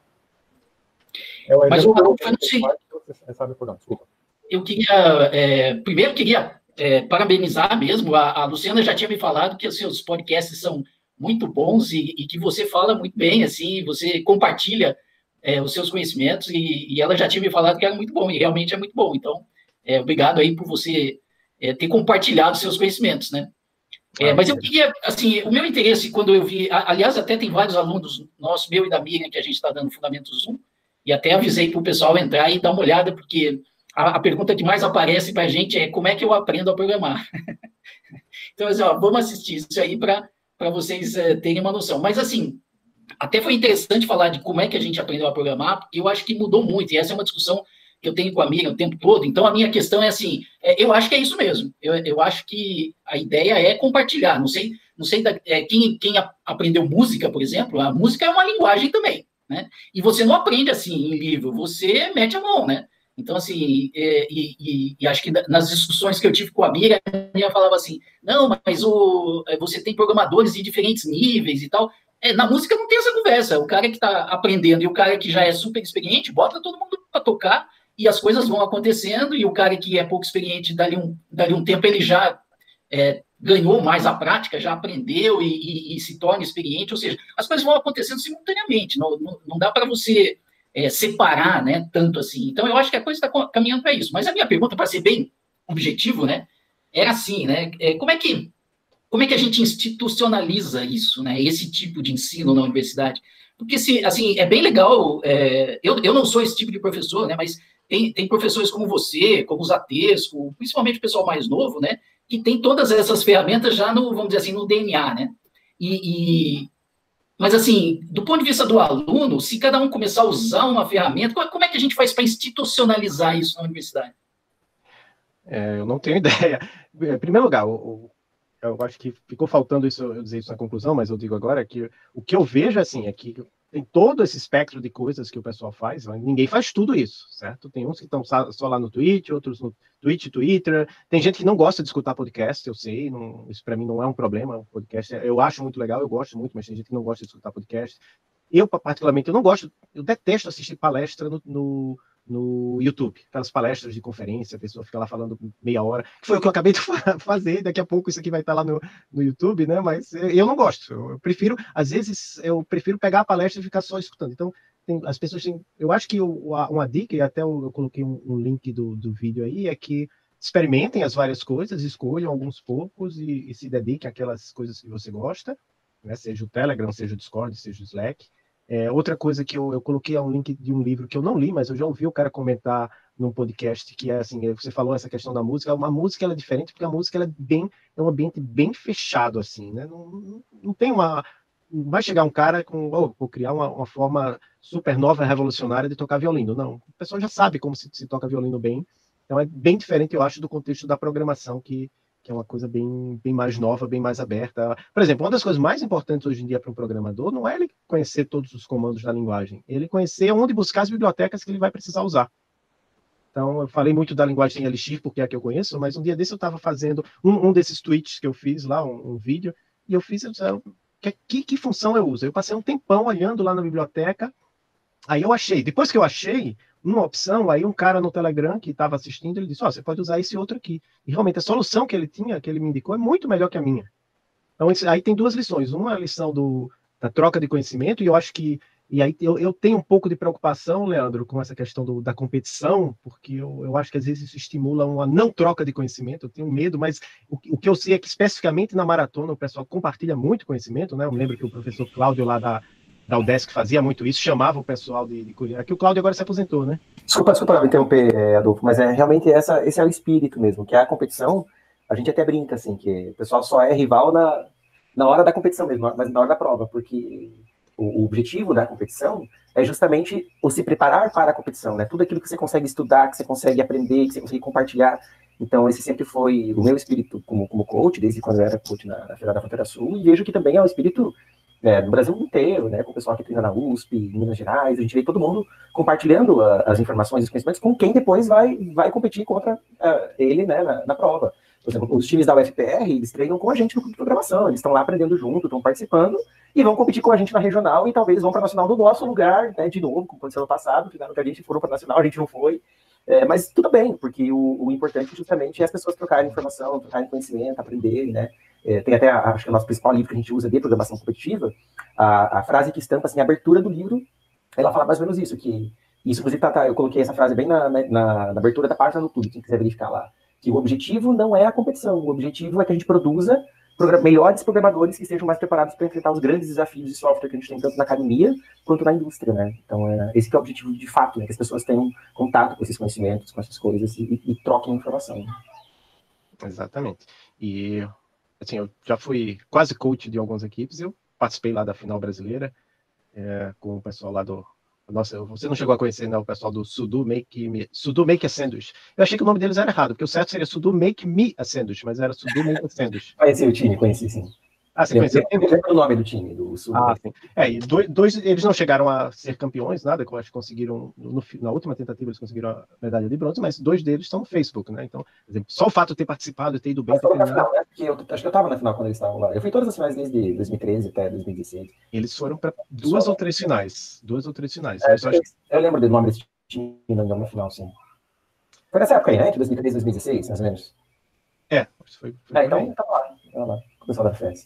Mas o Adolfo, eu não sei. Desculpa. Eu queria... primeiro, queria parabenizar mesmo. A Luciana já tinha me falado que os seus podcasts são muito bons e que você fala muito bem, assim, você compartilha os seus conhecimentos, e ela já tinha me falado que era muito bom, e realmente é muito bom. Então, obrigado aí por você ter compartilhado seus conhecimentos, né? Mas eu queria, assim, o meu interesse, quando eu vi... Aliás, até tem vários alunos nossos, meu e da Miriam, que a gente está dando Fundamentos 1, e até avisei para o pessoal entrar e dar uma olhada, porque a pergunta que mais aparece para a gente é como é que eu aprendo a programar? Então, assim, vamos assistir isso aí para vocês terem uma noção. Mas, assim... Até foi interessante falar de como é que a gente aprendeu a programar, porque eu acho que mudou muito, e essa é uma discussão que eu tenho com a Miriam o tempo todo. Então, a minha questão é assim, eu acho que é isso mesmo. Eu acho que a ideia é compartilhar. Não sei quem aprendeu música, por exemplo, a música é uma linguagem também, né? E você não aprende assim em livro, você mete a mão, né? Então, assim, e acho que nas discussões que eu tive com a Miriam falava assim, não, mas você tem programadores de diferentes níveis e tal. Na música não tem essa conversa. O cara que está aprendendo e o cara que já é super experiente, bota todo mundo para tocar e as coisas vão acontecendo, e o cara que é pouco experiente, dali um tempo, ele já ganhou mais a prática, já aprendeu e se torna experiente. Ou seja, as coisas vão acontecendo simultaneamente. Não dá para você separar, né, tanto assim. Então, eu acho que a coisa está caminhando para isso. Mas a minha pergunta, para ser bem objetivo, né, era assim, né, como é que a gente institucionaliza isso, né? Esse tipo de ensino na universidade? Porque, assim, é bem legal, eu não sou esse tipo de professor, né? Mas tem professores como você, como o Zatesco, principalmente o pessoal mais novo, né? Que tem todas essas ferramentas já vamos dizer assim, no DNA, né? Mas, assim, do ponto de vista do aluno, se cada um começar a usar uma ferramenta, como é que a gente faz para institucionalizar isso na universidade? Eu não tenho ideia. Em primeiro lugar, eu acho que ficou faltando isso, eu dizer isso na conclusão, mas eu digo agora que o que eu vejo assim é que tem todo esse espectro de coisas que o pessoal faz, ninguém faz tudo isso, certo? Tem uns que estão só lá no Twitch, outros no Twitch, Twitter, tem gente que não gosta de escutar podcast, eu sei, isso para mim não é um problema, o podcast eu acho muito legal, eu gosto muito, mas tem gente que não gosta de escutar podcast. Eu, particularmente, eu detesto assistir palestra no YouTube, aquelas palestras de conferência, a pessoa fica lá falando meia hora, que foi o que eu acabei de fazer, daqui a pouco isso aqui vai estar lá no YouTube, né, mas eu não gosto, às vezes eu prefiro pegar a palestra e ficar só escutando. Então, as pessoas têm, eu acho que uma dica, e até eu coloquei um link do vídeo aí, é que experimentem as várias coisas, escolham alguns poucos e se dediquem àquelas coisas que você gosta, né, seja o Telegram, seja o Discord, seja o Slack. Outra coisa que eu coloquei um link de um livro que eu não li, mas eu já ouvi o cara comentar num podcast, que é assim, você falou essa questão da música, uma música ela é diferente porque a música ela é um ambiente bem fechado, assim, né? Não tem vai chegar um cara vou criar uma forma super nova, revolucionária de tocar violino. Não, o pessoal já sabe como se toca violino bem, então é bem diferente, eu acho, do contexto da programação que que é uma coisa bem mais nova, bem mais aberta. Por exemplo, uma das coisas mais importantes hoje em dia para um programador não é ele conhecer todos os comandos da linguagem, ele conhecer onde buscar as bibliotecas que ele vai precisar usar. Então, eu falei muito da linguagem Elixir, porque é a que eu conheço, mas um dia desse eu estava fazendo um desses tweets que eu fiz lá, um vídeo, e eu fiz, que função eu uso? Eu passei um tempão olhando lá na biblioteca, aí eu achei, depois que eu achei uma opção, aí um cara no Telegram que estava assistindo, ele disse, você pode usar esse outro aqui. E realmente a solução que ele tinha, que ele me indicou, é muito melhor que a minha. Então, aí tem duas lições. Uma é a lição da troca de conhecimento, e eu acho que e aí eu tenho um pouco de preocupação, Leandro, com essa questão da competição, porque eu acho que às vezes isso estimula uma não troca de conhecimento, eu tenho medo, mas o que eu sei é que especificamente na maratona o pessoal compartilha muito conhecimento, né? Eu me lembro que o professor Cláudio lá da UDESC fazia muito isso, chamava o pessoal de culinária. Aqui o Cláudio agora se aposentou, né? Desculpa me interromper, Adolfo, mas realmente esse é o espírito mesmo, que é a competição. A gente até brinca, assim, que o pessoal só é rival na hora da competição mesmo, mas na hora da prova, porque o objetivo da competição é justamente o se preparar para a competição, né? Tudo aquilo que você consegue estudar, que você consegue aprender, que você consegue compartilhar. Então, esse sempre foi o meu espírito como coach, desde quando eu era coach na Federal da Fronteira Sul, e vejo que também é o espírito do Brasil inteiro, né? Com o pessoal que treina na USP, em Minas Gerais, a gente vê todo mundo compartilhando as informações e os conhecimentos com quem depois vai competir contra ele, né, na prova. Por exemplo, os times da UFPR, eles treinam com a gente no clube de programação, eles estão lá aprendendo junto, estão participando, e vão competir com a gente na regional, e talvez vão para a nacional do nosso lugar, né, de novo, como aconteceu no passado, que a gente foram para a nacional, a gente não foi. Mas tudo bem, porque o importante justamente é as pessoas trocarem informação, trocarem conhecimento, aprenderem, né? Tem até, acho que o nosso principal livro que a gente usa de programação competitiva, a frase que estampa, assim, a abertura do livro, ela fala mais ou menos isso, que isso, inclusive, eu coloquei essa frase bem na abertura da página do YouTube, quem quiser verificar lá, que o objetivo não é a competição, o objetivo é que a gente produza melhores programadores que estejam mais preparados para enfrentar os grandes desafios de software que a gente tem tanto na academia quanto na indústria, né? Então, esse que é o objetivo de fato, né? Que as pessoas tenham contato com esses conhecimentos, com essas coisas e troquem informação. Exatamente. E, assim, eu já fui quase coach de algumas equipes, eu participei lá da final brasileira com o pessoal lá do... Nossa, você não chegou a conhecer, né, o pessoal do Sudo Make a Sandwich. Eu achei que o nome deles era errado, porque o certo seria Sudo Make Me a Sandwich, mas era Sudo Make a Sandwich. Conheci o time, conheci sim. Você conheceu? Eu lembro o nome do time, do Sudo. Sim. E eles não chegaram a ser campeões, nada, que eu acho que conseguiram, na última tentativa eles conseguiram a medalha de bronze, mas 2 deles estão no Facebook, né? Então, por exemplo, só o fato de ter participado e ter ido bem... Mas na final, né? Porque acho que eu estava na final quando eles estavam lá. Eu fui todas as finais desde 2013 até 2016. Eles foram para 2 ou 3 finais. 2 ou 3 finais. Eu lembro do nome desse time na final, sim. Foi nessa época aí, né? De 2013, 2016, mais ou menos. Foi então tá lá. Com o pessoal da FES.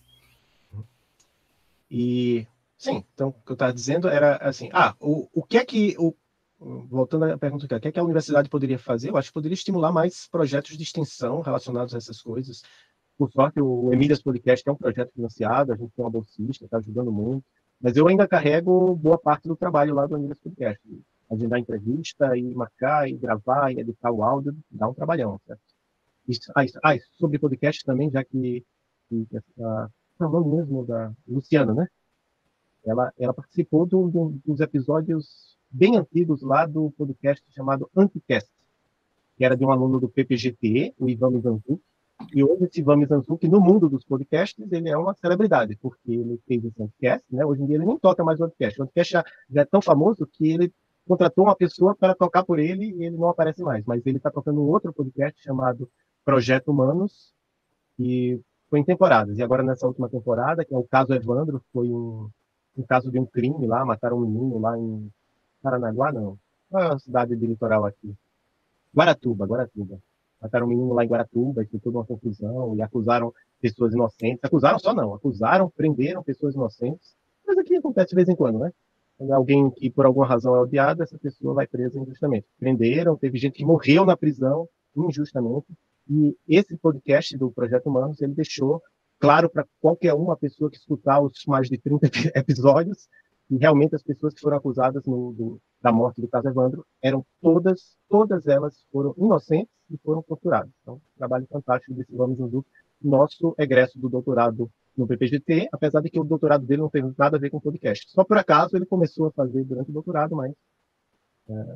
E, sim, então, o que eu estava dizendo era assim, o que é que, voltando à pergunta, o que é que a universidade poderia fazer? Eu acho que poderia estimular mais projetos de extensão relacionados a essas coisas. Por sorte, o Emílias Podcast é um projeto financiado, a gente tem uma bolsista, está ajudando muito, mas eu ainda carrego boa parte do trabalho lá do Emílias Podcast. Agendar entrevista, e marcar, e gravar, e editar o áudio, dá um trabalhão, certo? Sobre podcast também, já que o nome mesmo da Luciana, né? Ela participou dos episódios bem antigos lá do podcast chamado Anticast, que era de um aluno do PPGT, o Ivan Mizanzuki, e hoje esse Ivan Mizanzuki, no mundo dos podcasts, ele é uma celebridade, porque ele fez esse Anticast, né? Hoje em dia ele nem toca mais o Anticast. O Anticast já é tão famoso que ele contratou uma pessoa para tocar por ele e ele não aparece mais, mas ele está tocando um outro podcast chamado Projeto Humanos, que foi em temporadas. E agora, nessa última temporada, que é o caso Evandro, foi um caso de um crime lá, mataram um menino lá em Paranaguá, não. Qual é a cidade de litoral aqui? Guaratuba. Mataram um menino lá em Guaratuba, e foi toda uma confusão, e acusaram pessoas inocentes. Acusaram, prenderam pessoas inocentes. Mas aqui acontece de vez em quando, né? Quando alguém que por alguma razão é odiado, essa pessoa vai presa injustamente. Prenderam, teve gente que morreu na prisão injustamente. E esse podcast do Projeto Humanos, ele deixou claro para qualquer uma pessoa que escutar os mais de 30 episódios, que realmente as pessoas que foram acusadas da morte do caso Evandro eram todas elas foram inocentes e foram torturadas. Então, trabalho fantástico desse Ivan Mizanzuki, nosso egresso do doutorado no PPGT, apesar de que o doutorado dele não teve nada a ver com podcast. Só por acaso ele começou a fazer durante o doutorado, mas...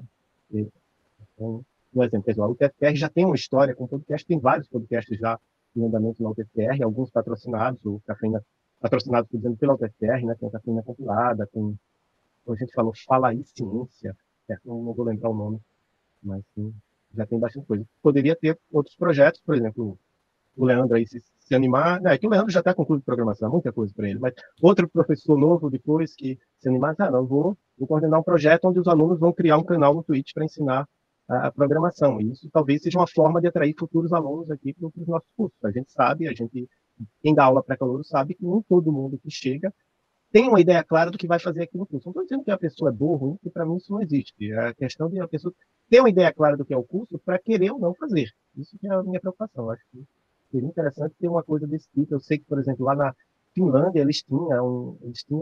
um exemplo, pessoal, o TFR já tem uma história com podcast, tem vários podcasts já em andamento na UTFPR, alguns patrocinados, o Cafeína, patrocinado, por exemplo, pela UTFPR, né, tem a Cafeína Compilada, tem, como a gente falou, Fala aí Ciência, não vou lembrar o nome, mas sim, já tem bastante coisa. Poderia ter outros projetos, por exemplo, o Leandro aí se animar, né, que o Leandro já está com clube de programação, muita coisa para ele, mas outro professor novo depois que se animar, não, vou coordenar um projeto onde os alunos vão criar um canal no Twitch para ensinar a programação, e isso talvez seja uma forma de atrair futuros alunos aqui para os nossos cursos. A gente sabe, quem dá aula pré-calouro sabe que nem todo mundo que chega tem uma ideia clara do que vai fazer aqui no curso. Não estou dizendo que a pessoa é boa ou ruim, porque para mim isso não existe. É a questão de a pessoa ter uma ideia clara do que é o curso para querer ou não fazer. Isso que é a minha preocupação. Acho que seria interessante ter uma coisa desse tipo. Eu sei que, por exemplo, lá na Finlândia eles tinham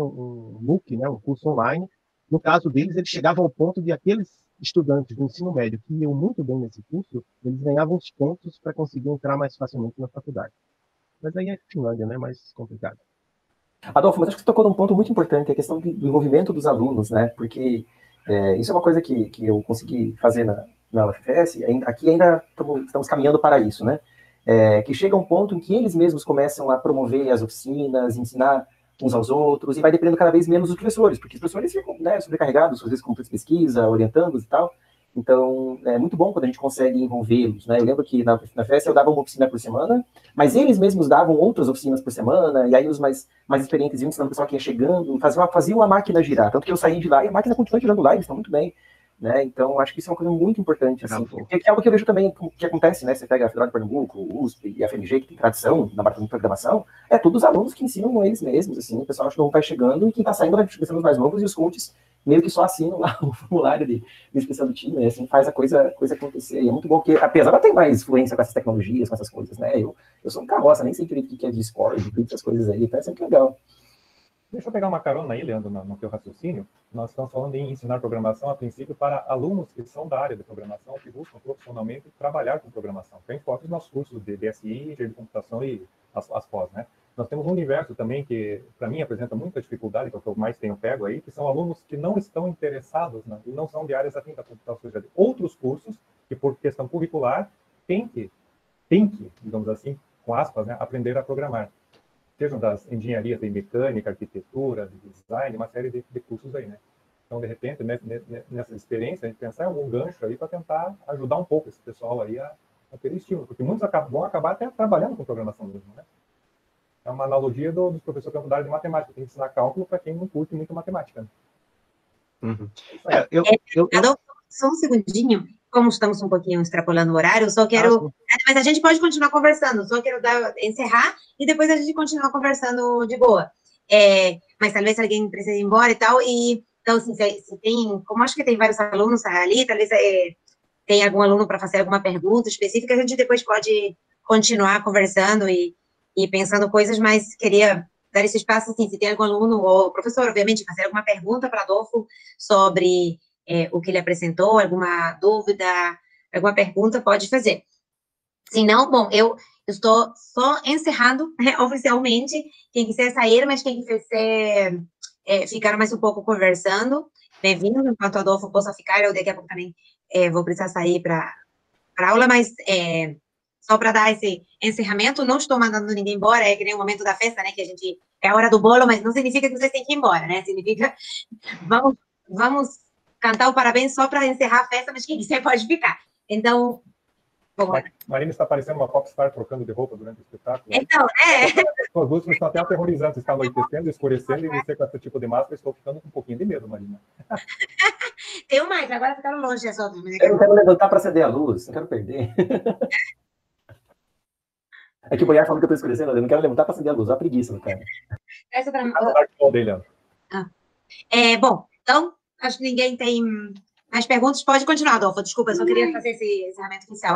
um MOOC, né, um curso online. No caso deles, eles chegavam ao ponto de aqueles estudantes do ensino médio que iam muito bem nesse curso, eles ganhavam os pontos para conseguir entrar mais facilmente na faculdade. Mas aí é Finlândia, né, mais complicado. Adolfo, mas acho que você tocou num ponto muito importante, a questão do envolvimento dos alunos, né? Porque isso é uma coisa que eu consegui fazer na UFS, aqui ainda estamos caminhando para isso, né? Que chega um ponto em que eles mesmos começam a promover as oficinas, ensinar uns aos outros, e vai dependendo cada vez menos dos professores, porque os professores ficam, né, sobrecarregados, às vezes com pesquisa, orientando-os e tal. Então, é muito bom quando a gente consegue envolvê-los, né? Eu lembro que na FES eu dava uma oficina por semana, mas eles mesmos davam outras oficinas por semana, e aí os mais experientes iam ensinando o pessoal que ia chegando, faziam a máquina girar. Tanto que eu saí de lá e a máquina continua girando lá, eles estão muito bem. Né? Então, acho que isso é uma coisa muito importante, assim, porque é algo que eu vejo também que acontece, né? Você pega a Federal de Pernambuco, o USP e a FMG, que tem tradição na parte de programação, todos os alunos que ensinam eles mesmos, assim, o pessoal acho que não vai chegando e quem está saindo vai sendo os mais novos e os coaches meio que só assinam lá o formulário de inscrição do time, assim, faz a coisa acontecer. E é muito bom que, apesar de ter mais influência com essas tecnologias, com essas coisas, né? Eu sou um carroça, nem sei direito o que é Discord, essas coisas aí, então é sempre legal. Deixa eu pegar uma carona aí, Leandro, no teu raciocínio. Nós estamos falando em ensinar programação, a princípio, para alunos que são da área de programação, que buscam profissionalmente trabalhar com programação. Tem foco nos nossos cursos de DSI, de computação e as pós, né? Nós temos um universo também que, para mim, apresenta muita dificuldade, que é o que eu mais tenho pego aí, que são alunos que não estão interessados, né, e não são de áreas afins da computação, ou seja, de outros cursos que, por questão curricular, tem que, digamos assim, com aspas, né, aprender a programar. Sejam das engenharias de mecânica, arquitetura, de design, uma série de cursos aí, né? Então, de repente, nessa experiência, a gente pensar em algum gancho aí para tentar ajudar um pouco esse pessoal aí a ter estímulo, porque muitos vão acabar até trabalhando com programação mesmo, né? É uma analogia dos professores da área de matemática, tem que ensinar cálculo para quem não curte muito matemática. Né? Uhum. Só um segundinho. Como estamos um pouquinho extrapolando o horário, eu só quero... mas a gente pode continuar conversando, só quero encerrar e depois a gente continuar conversando de boa. Mas talvez alguém precise ir embora e tal, e então, assim, se tem... Como acho que tem vários alunos ali, talvez tem algum aluno para fazer alguma pergunta específica, a gente depois pode continuar conversando e pensando coisas, mas queria dar esse espaço, assim, se tem algum aluno ou professor, obviamente, fazer alguma pergunta para Adolfo sobre... o que ele apresentou, alguma dúvida, alguma pergunta, pode fazer. Se não, bom, eu estou só encerrando, né, oficialmente. Quem quiser sair, mas quem quiser ficar mais um pouco conversando, bem-vindo, enquanto o Adolfo possa ficar, eu daqui a pouco também vou precisar sair para aula, mas só para dar esse encerramento, não estou mandando ninguém embora, é que nem o momento da festa, né, que a gente, é a hora do bolo, mas não significa que vocês têm que ir embora, né, significa, vamos cantar o parabéns só para encerrar a festa, mas quem quiser pode ficar. Então, vamos. Marina está parecendo uma popstar trocando de roupa durante o espetáculo. Então, As luzes estão até aterrorizantes, está anoitecendo, escurecendo, e você com esse tipo de máscara, estou ficando com um pouquinho de medo, Marina. Tem mais, agora ficaram longe as outras. Eu não quero levantar para acender a luz, não quero perder. É que o Boiar falou que eu estou escurecendo, eu não quero levantar para acender a luz, é uma preguiça, no cara. Essa para mim. Bom, então, acho que ninguém tem mais perguntas. Pode continuar, Adolfo. Desculpa, eu só queria fazer esse encerramento inicial.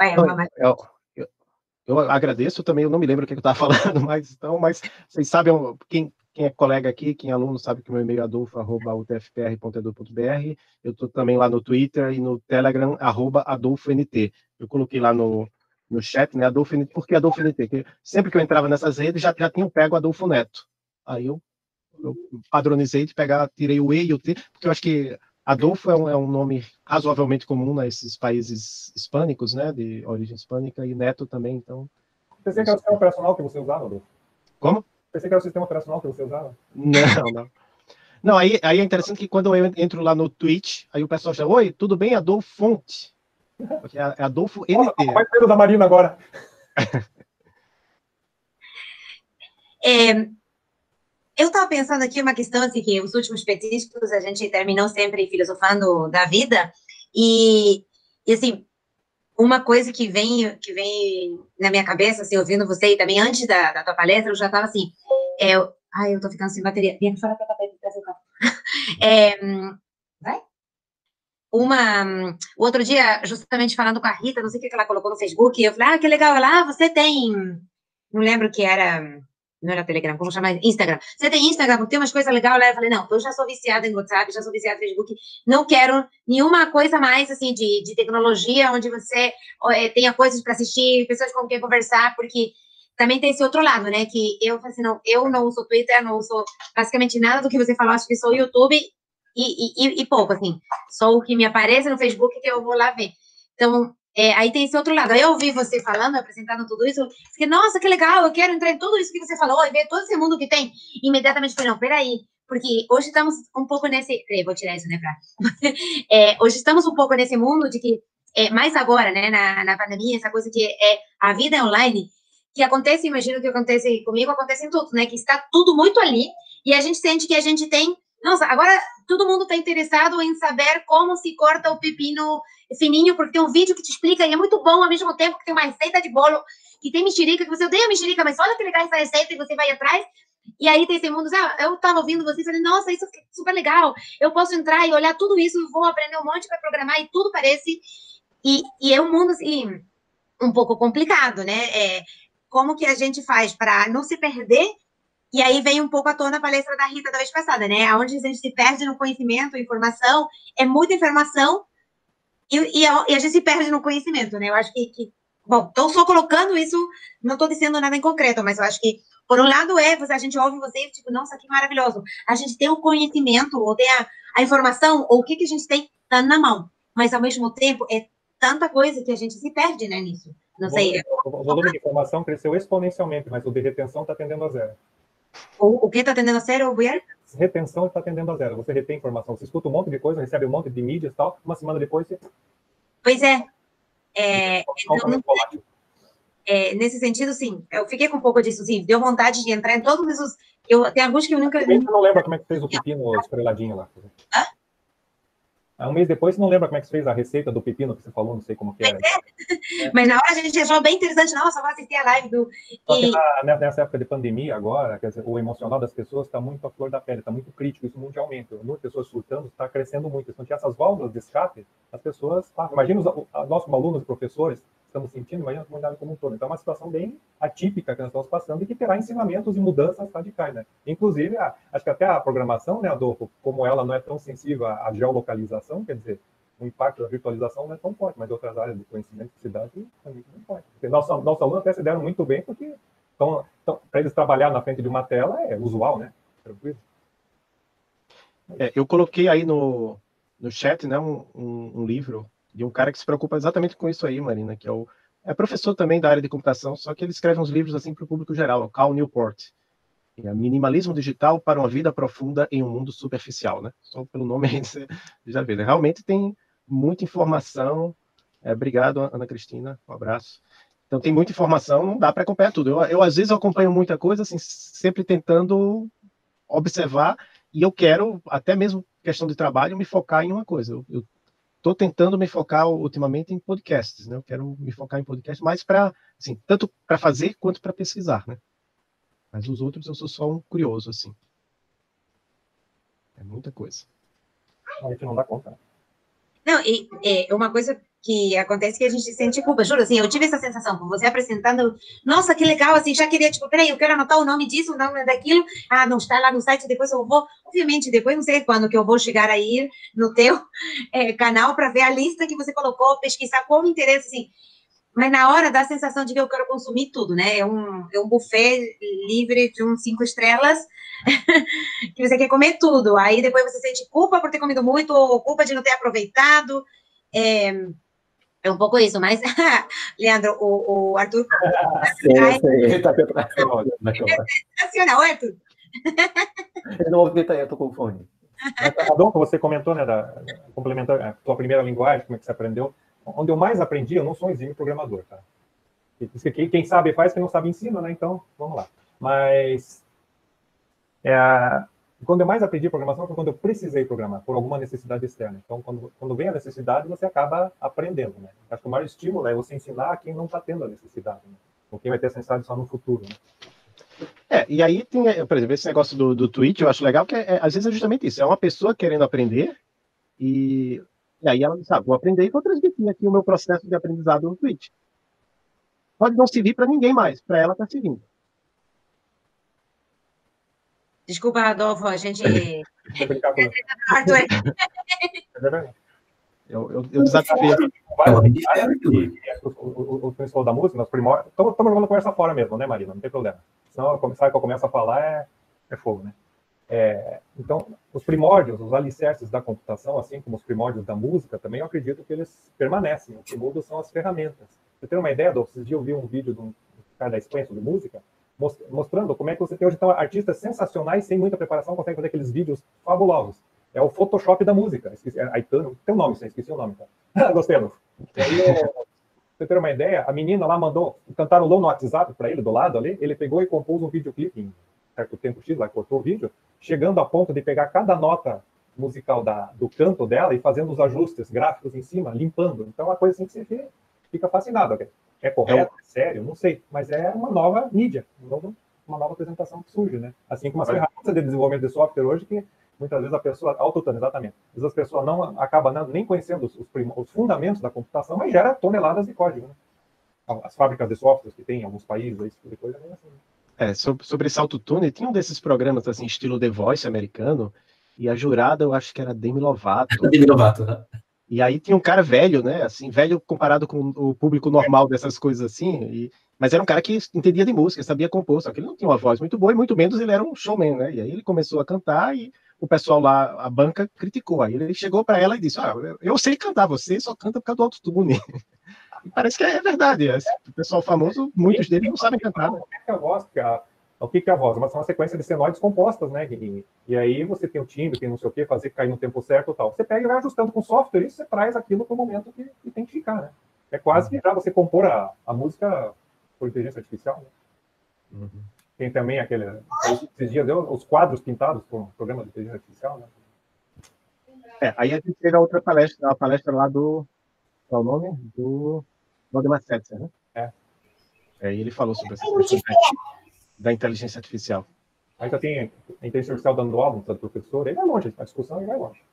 Eu agradeço também, eu não me lembro o que eu estava falando, mas vocês sabem, quem é colega aqui, quem é aluno, sabe que o meu e-mail é adolfo@utfpr.edu.br. Eu estou também lá no Twitter e no Telegram, @AdolfoNT. Eu coloquei lá no chat, né, Adolfo NT. Por que Adolfo NT? Porque sempre que eu entrava nessas redes, já tinham pego Adolfo Neto. Aí eu padronizei de pegar, tirei o E e o T, porque eu acho que Adolfo é um nome razoavelmente comum nesses países hispânicos, né, de origem hispânica, e Neto também, então Pensei que era o sistema operacional que você usava, Adolfo. Como? Pensei que era o sistema operacional que você usava. Não. Não, aí é interessante que quando eu entro lá no Twitch, aí o pessoal fala, oi, tudo bem, Adolfo Fonte? Porque é Adolfo NT. Vai Pedro da Marina agora. Eu estava pensando aqui uma questão, assim, que os últimos petiscos a gente terminou sempre filosofando da vida, e assim, uma coisa que vem na minha cabeça, assim, ouvindo você, e também antes da tua palestra, eu já estava assim, eu tô ficando sem bateria. Vem fora para trazer o carro. Vai? O outro dia, justamente falando com a Rita, não sei o que ela colocou no Facebook, eu falei, que legal, ela, você tem, não lembro que era, não era Telegram, como chamar? Instagram. Você tem Instagram, porque tem umas coisas legais lá. Eu falei, não, eu já sou viciada em WhatsApp, já sou viciada em Facebook, não quero nenhuma coisa mais, assim, de tecnologia, onde você tenha coisas para assistir, pessoas com quem conversar, porque também tem esse outro lado, né, que eu falei assim, não, eu não uso Twitter, não uso basicamente nada do que você falou, acho que sou YouTube e pouco, assim, só o que me aparece no Facebook que eu vou lá ver. Então, aí tem esse outro lado. Aí eu ouvi você falando, apresentando tudo isso, fiquei, nossa, que legal, eu quero entrar em tudo isso que você falou e ver todo esse mundo que tem. Imediatamente falei, não, peraí, porque hoje estamos um pouco nesse... Vou tirar isso, né, pra... hoje estamos um pouco nesse mundo de que, mais agora, né, na pandemia, essa coisa que a vida é online, que acontece, imagino que acontece comigo, acontece em tudo, né, que está tudo muito ali, e a gente sente que a gente tem... Nossa, agora todo mundo está interessado em saber como se corta o pepino fininho, porque tem um vídeo que te explica, e é muito bom ao mesmo tempo que tem uma receita de bolo, que tem mexerica, que você odeia mexerica, mas olha que legal essa receita, e você vai atrás, e aí tem esse mundo, eu estava ouvindo você e falei, nossa, isso é super legal, eu posso entrar e olhar tudo isso, vou aprender um monte para programar, e tudo parece, e é um mundo, assim, um pouco complicado, né? Como que a gente faz para não se perder? E aí vem um pouco à tona a palestra da Rita da vez passada, né? Onde a gente se perde no conhecimento, informação, é muita informação e a gente se perde no conhecimento, né? Eu acho que bom, estou só colocando isso, não estou dizendo nada em concreto, mas eu acho que, por um lado, a gente ouve você e tipo, nossa, que maravilhoso. A gente tem o conhecimento, ou tem a informação, ou o que a gente tem tá na mão. Mas, ao mesmo tempo, é tanta coisa que a gente se perde, né, nisso. Não sei. O volume de informação cresceu exponencialmente, mas o de retenção está tendendo a zero. O que está tendendo a zero, Buier? Retenção está tendendo a zero. Você retém informação, você escuta um monte de coisa, recebe um monte de mídias e tal, uma semana depois você... Pois nesse sentido, sim. Eu fiquei com um pouco disso, sim. Deu vontade de entrar em todos os... Tem alguns que eu nunca... Você não lembra como é que fez o pepino esfreladinho lá? Um mês depois, você não lembra como é que você fez a receita do pepino que você falou, não sei como que era. Mas na hora a gente achou bem interessante. Nossa, vou assistir a live do... Só que nessa época de pandemia agora, quer dizer, o emocional das pessoas está muito à flor da pele, está muito crítico, isso mundialmente. O número de pessoas surtando está crescendo muito. Se não tinha essas válvulas de escape, as pessoas... imagina os nossos alunos e professores estamos sentindo, imagina a comunidade como um todo. Então é uma situação bem atípica que nós estamos passando e que terá ensinamentos e mudanças radicais, né? Inclusive, acho que até a programação, né, Adolfo, como ela não é tão sensível à geolocalização, quer dizer, o impacto da virtualização não é tão forte, mas outras áreas do conhecimento de cidade é muito forte. Nossos alunos até se deram muito bem, porque para eles trabalhar na frente de uma tela é usual, né? Tranquilo. Eu coloquei aí no chat, né, um livro de um cara que se preocupa exatamente com isso aí, Marina, que é professor também da área de computação, só que ele escreve uns livros assim para o público geral, o Cal Newport. Minimalismo digital para uma vida profunda em um mundo superficial, né? Só pelo nome aí você já vê, né? Realmente tem muita informação. Obrigado, Ana Cristina, um abraço. Então tem muita informação, não dá para acompanhar tudo. Eu às vezes eu acompanho muita coisa, assim, sempre tentando observar, e eu quero, até mesmo questão de trabalho, me focar em uma coisa. Eu estou tentando me focar ultimamente em podcasts, né? Eu quero me focar em podcasts mais para, assim, tanto para fazer quanto para pesquisar, né? Mas os outros eu sou só um curioso, assim. É muita coisa. A gente não dá conta. Não, e uma coisa que acontece que a gente sente culpa, juro, assim, eu tive essa sensação, com você apresentando, nossa, que legal, assim, já queria, tipo, peraí, eu quero anotar o nome disso, o nome daquilo, não está lá no site, depois eu vou, obviamente, depois não sei quando que eu vou chegar aí no teu canal para ver a lista que você colocou, pesquisar qual o interesse, assim, mas na hora dá a sensação de que eu quero consumir tudo, né? É um buffet livre de 5 estrelas que você quer comer tudo. Aí depois você sente culpa por ter comido muito ou culpa de não ter aproveitado. É um pouco isso, mas, Leandro, o Arthur... Sei. Tá sensacional, Arthur. Ele não ouve, eu tô com o fone. Adolfo, você comentou, né, complementando a sua primeira linguagem, como é que você aprendeu. Onde eu mais aprendi, eu não sou um exímio programador, tá? Quem sabe faz, quem não sabe ensina, né? Então, vamos lá. Mas, quando eu mais aprendi programação foi quando eu precisei programar, por alguma necessidade externa. Então, quando vem a necessidade, você acaba aprendendo, né? Acho que o maior estímulo é você ensinar a quem não está tendo a necessidade, né? Ou quem vai ter essa necessidade só no futuro, né? E aí tem, por exemplo, esse negócio do Twitch, eu acho legal, que às vezes é justamente isso, é uma pessoa querendo aprender, e aí ela sabe, vou aprender e vou transmitir aqui o meu processo de aprendizado no Twitch. Pode não servir para ninguém mais, para ela está servindo. Desculpa, Adolfo, a gente... Eu desafio. O principal da música, nos primórdios... Estamos jogando conversa fora mesmo, né, Marina? Não tem problema. Senão, sabe que eu começo a falar, é fogo, né? Então, os primórdios, os alicerces da computação, assim como os primórdios da música, também eu acredito que eles permanecem. O que muda são as ferramentas. Você tem uma ideia, Adolfo? Esses dias eu vi um vídeo de um cara da Espanha sobre música, mostrando como é que você tem hoje então, artistas sensacionais, sem muita preparação, conseguem fazer aqueles vídeos fabulosos. É o Photoshop da música. Aitano, tem um nome, esqueci o nome. Tá? Gostei, Adolfo. E aí, você ter uma ideia, a menina lá mandou, cantarolou no WhatsApp para ele, do lado ali, ele pegou e compôs um videoclipe em certo tempo X, lá cortou o vídeo, chegando a ponto de pegar cada nota musical do canto dela e fazendo os ajustes gráficos em cima, limpando. Então, é uma coisa assim que você fica fascinado. É correto, é sério, não sei, mas é uma nova mídia, uma nova apresentação que surge, né? Assim como as ferramentas de desenvolvimento de software hoje, que muitas vezes a pessoa, autotune, exatamente, às vezes a pessoa não acaba nem conhecendo os fundamentos da computação, mas gera toneladas de código, né? As fábricas de softwares que tem em alguns países, esse tipo de coisa, é assim. Sobre esse autotune, tinha um desses programas, assim, estilo The Voice americano, e a jurada, eu acho que era Demi Lovato. Demi Lovato, né? E aí tinha um cara velho, né? Assim, velho comparado com o público normal dessas coisas assim. Mas era um cara que entendia de música, sabia compor, só que ele não tinha uma voz muito boa, e muito menos ele era um showman, né? E aí ele começou a cantar e o pessoal lá, a banca, criticou. Aí ele chegou para ela e disse: eu sei cantar, você só canta por causa do autotune. E parece que é verdade. O pessoal famoso, muitos deles não sabem cantar. Né? O que é a voz? Mas são uma sequência de senoides compostas, né? E aí você tem o timbre, tem não sei o quê, fazer cair no tempo certo e tal. Você pega e vai ajustando com software e você traz aquilo para o momento que tem que ficar, né? É quase que já você compor a música por inteligência artificial, né? Tem também esses dias os quadros pintados por um programa de inteligência artificial, né? Aí a gente teve a outra palestra, a palestra lá do... Qual é o nome? Do Valdemar Setzer, né? E ele falou sobre essa questão da inteligência artificial. Aí já tem a inteligência artificial dando aula, do professor, ele vai longe, a discussão vai longe.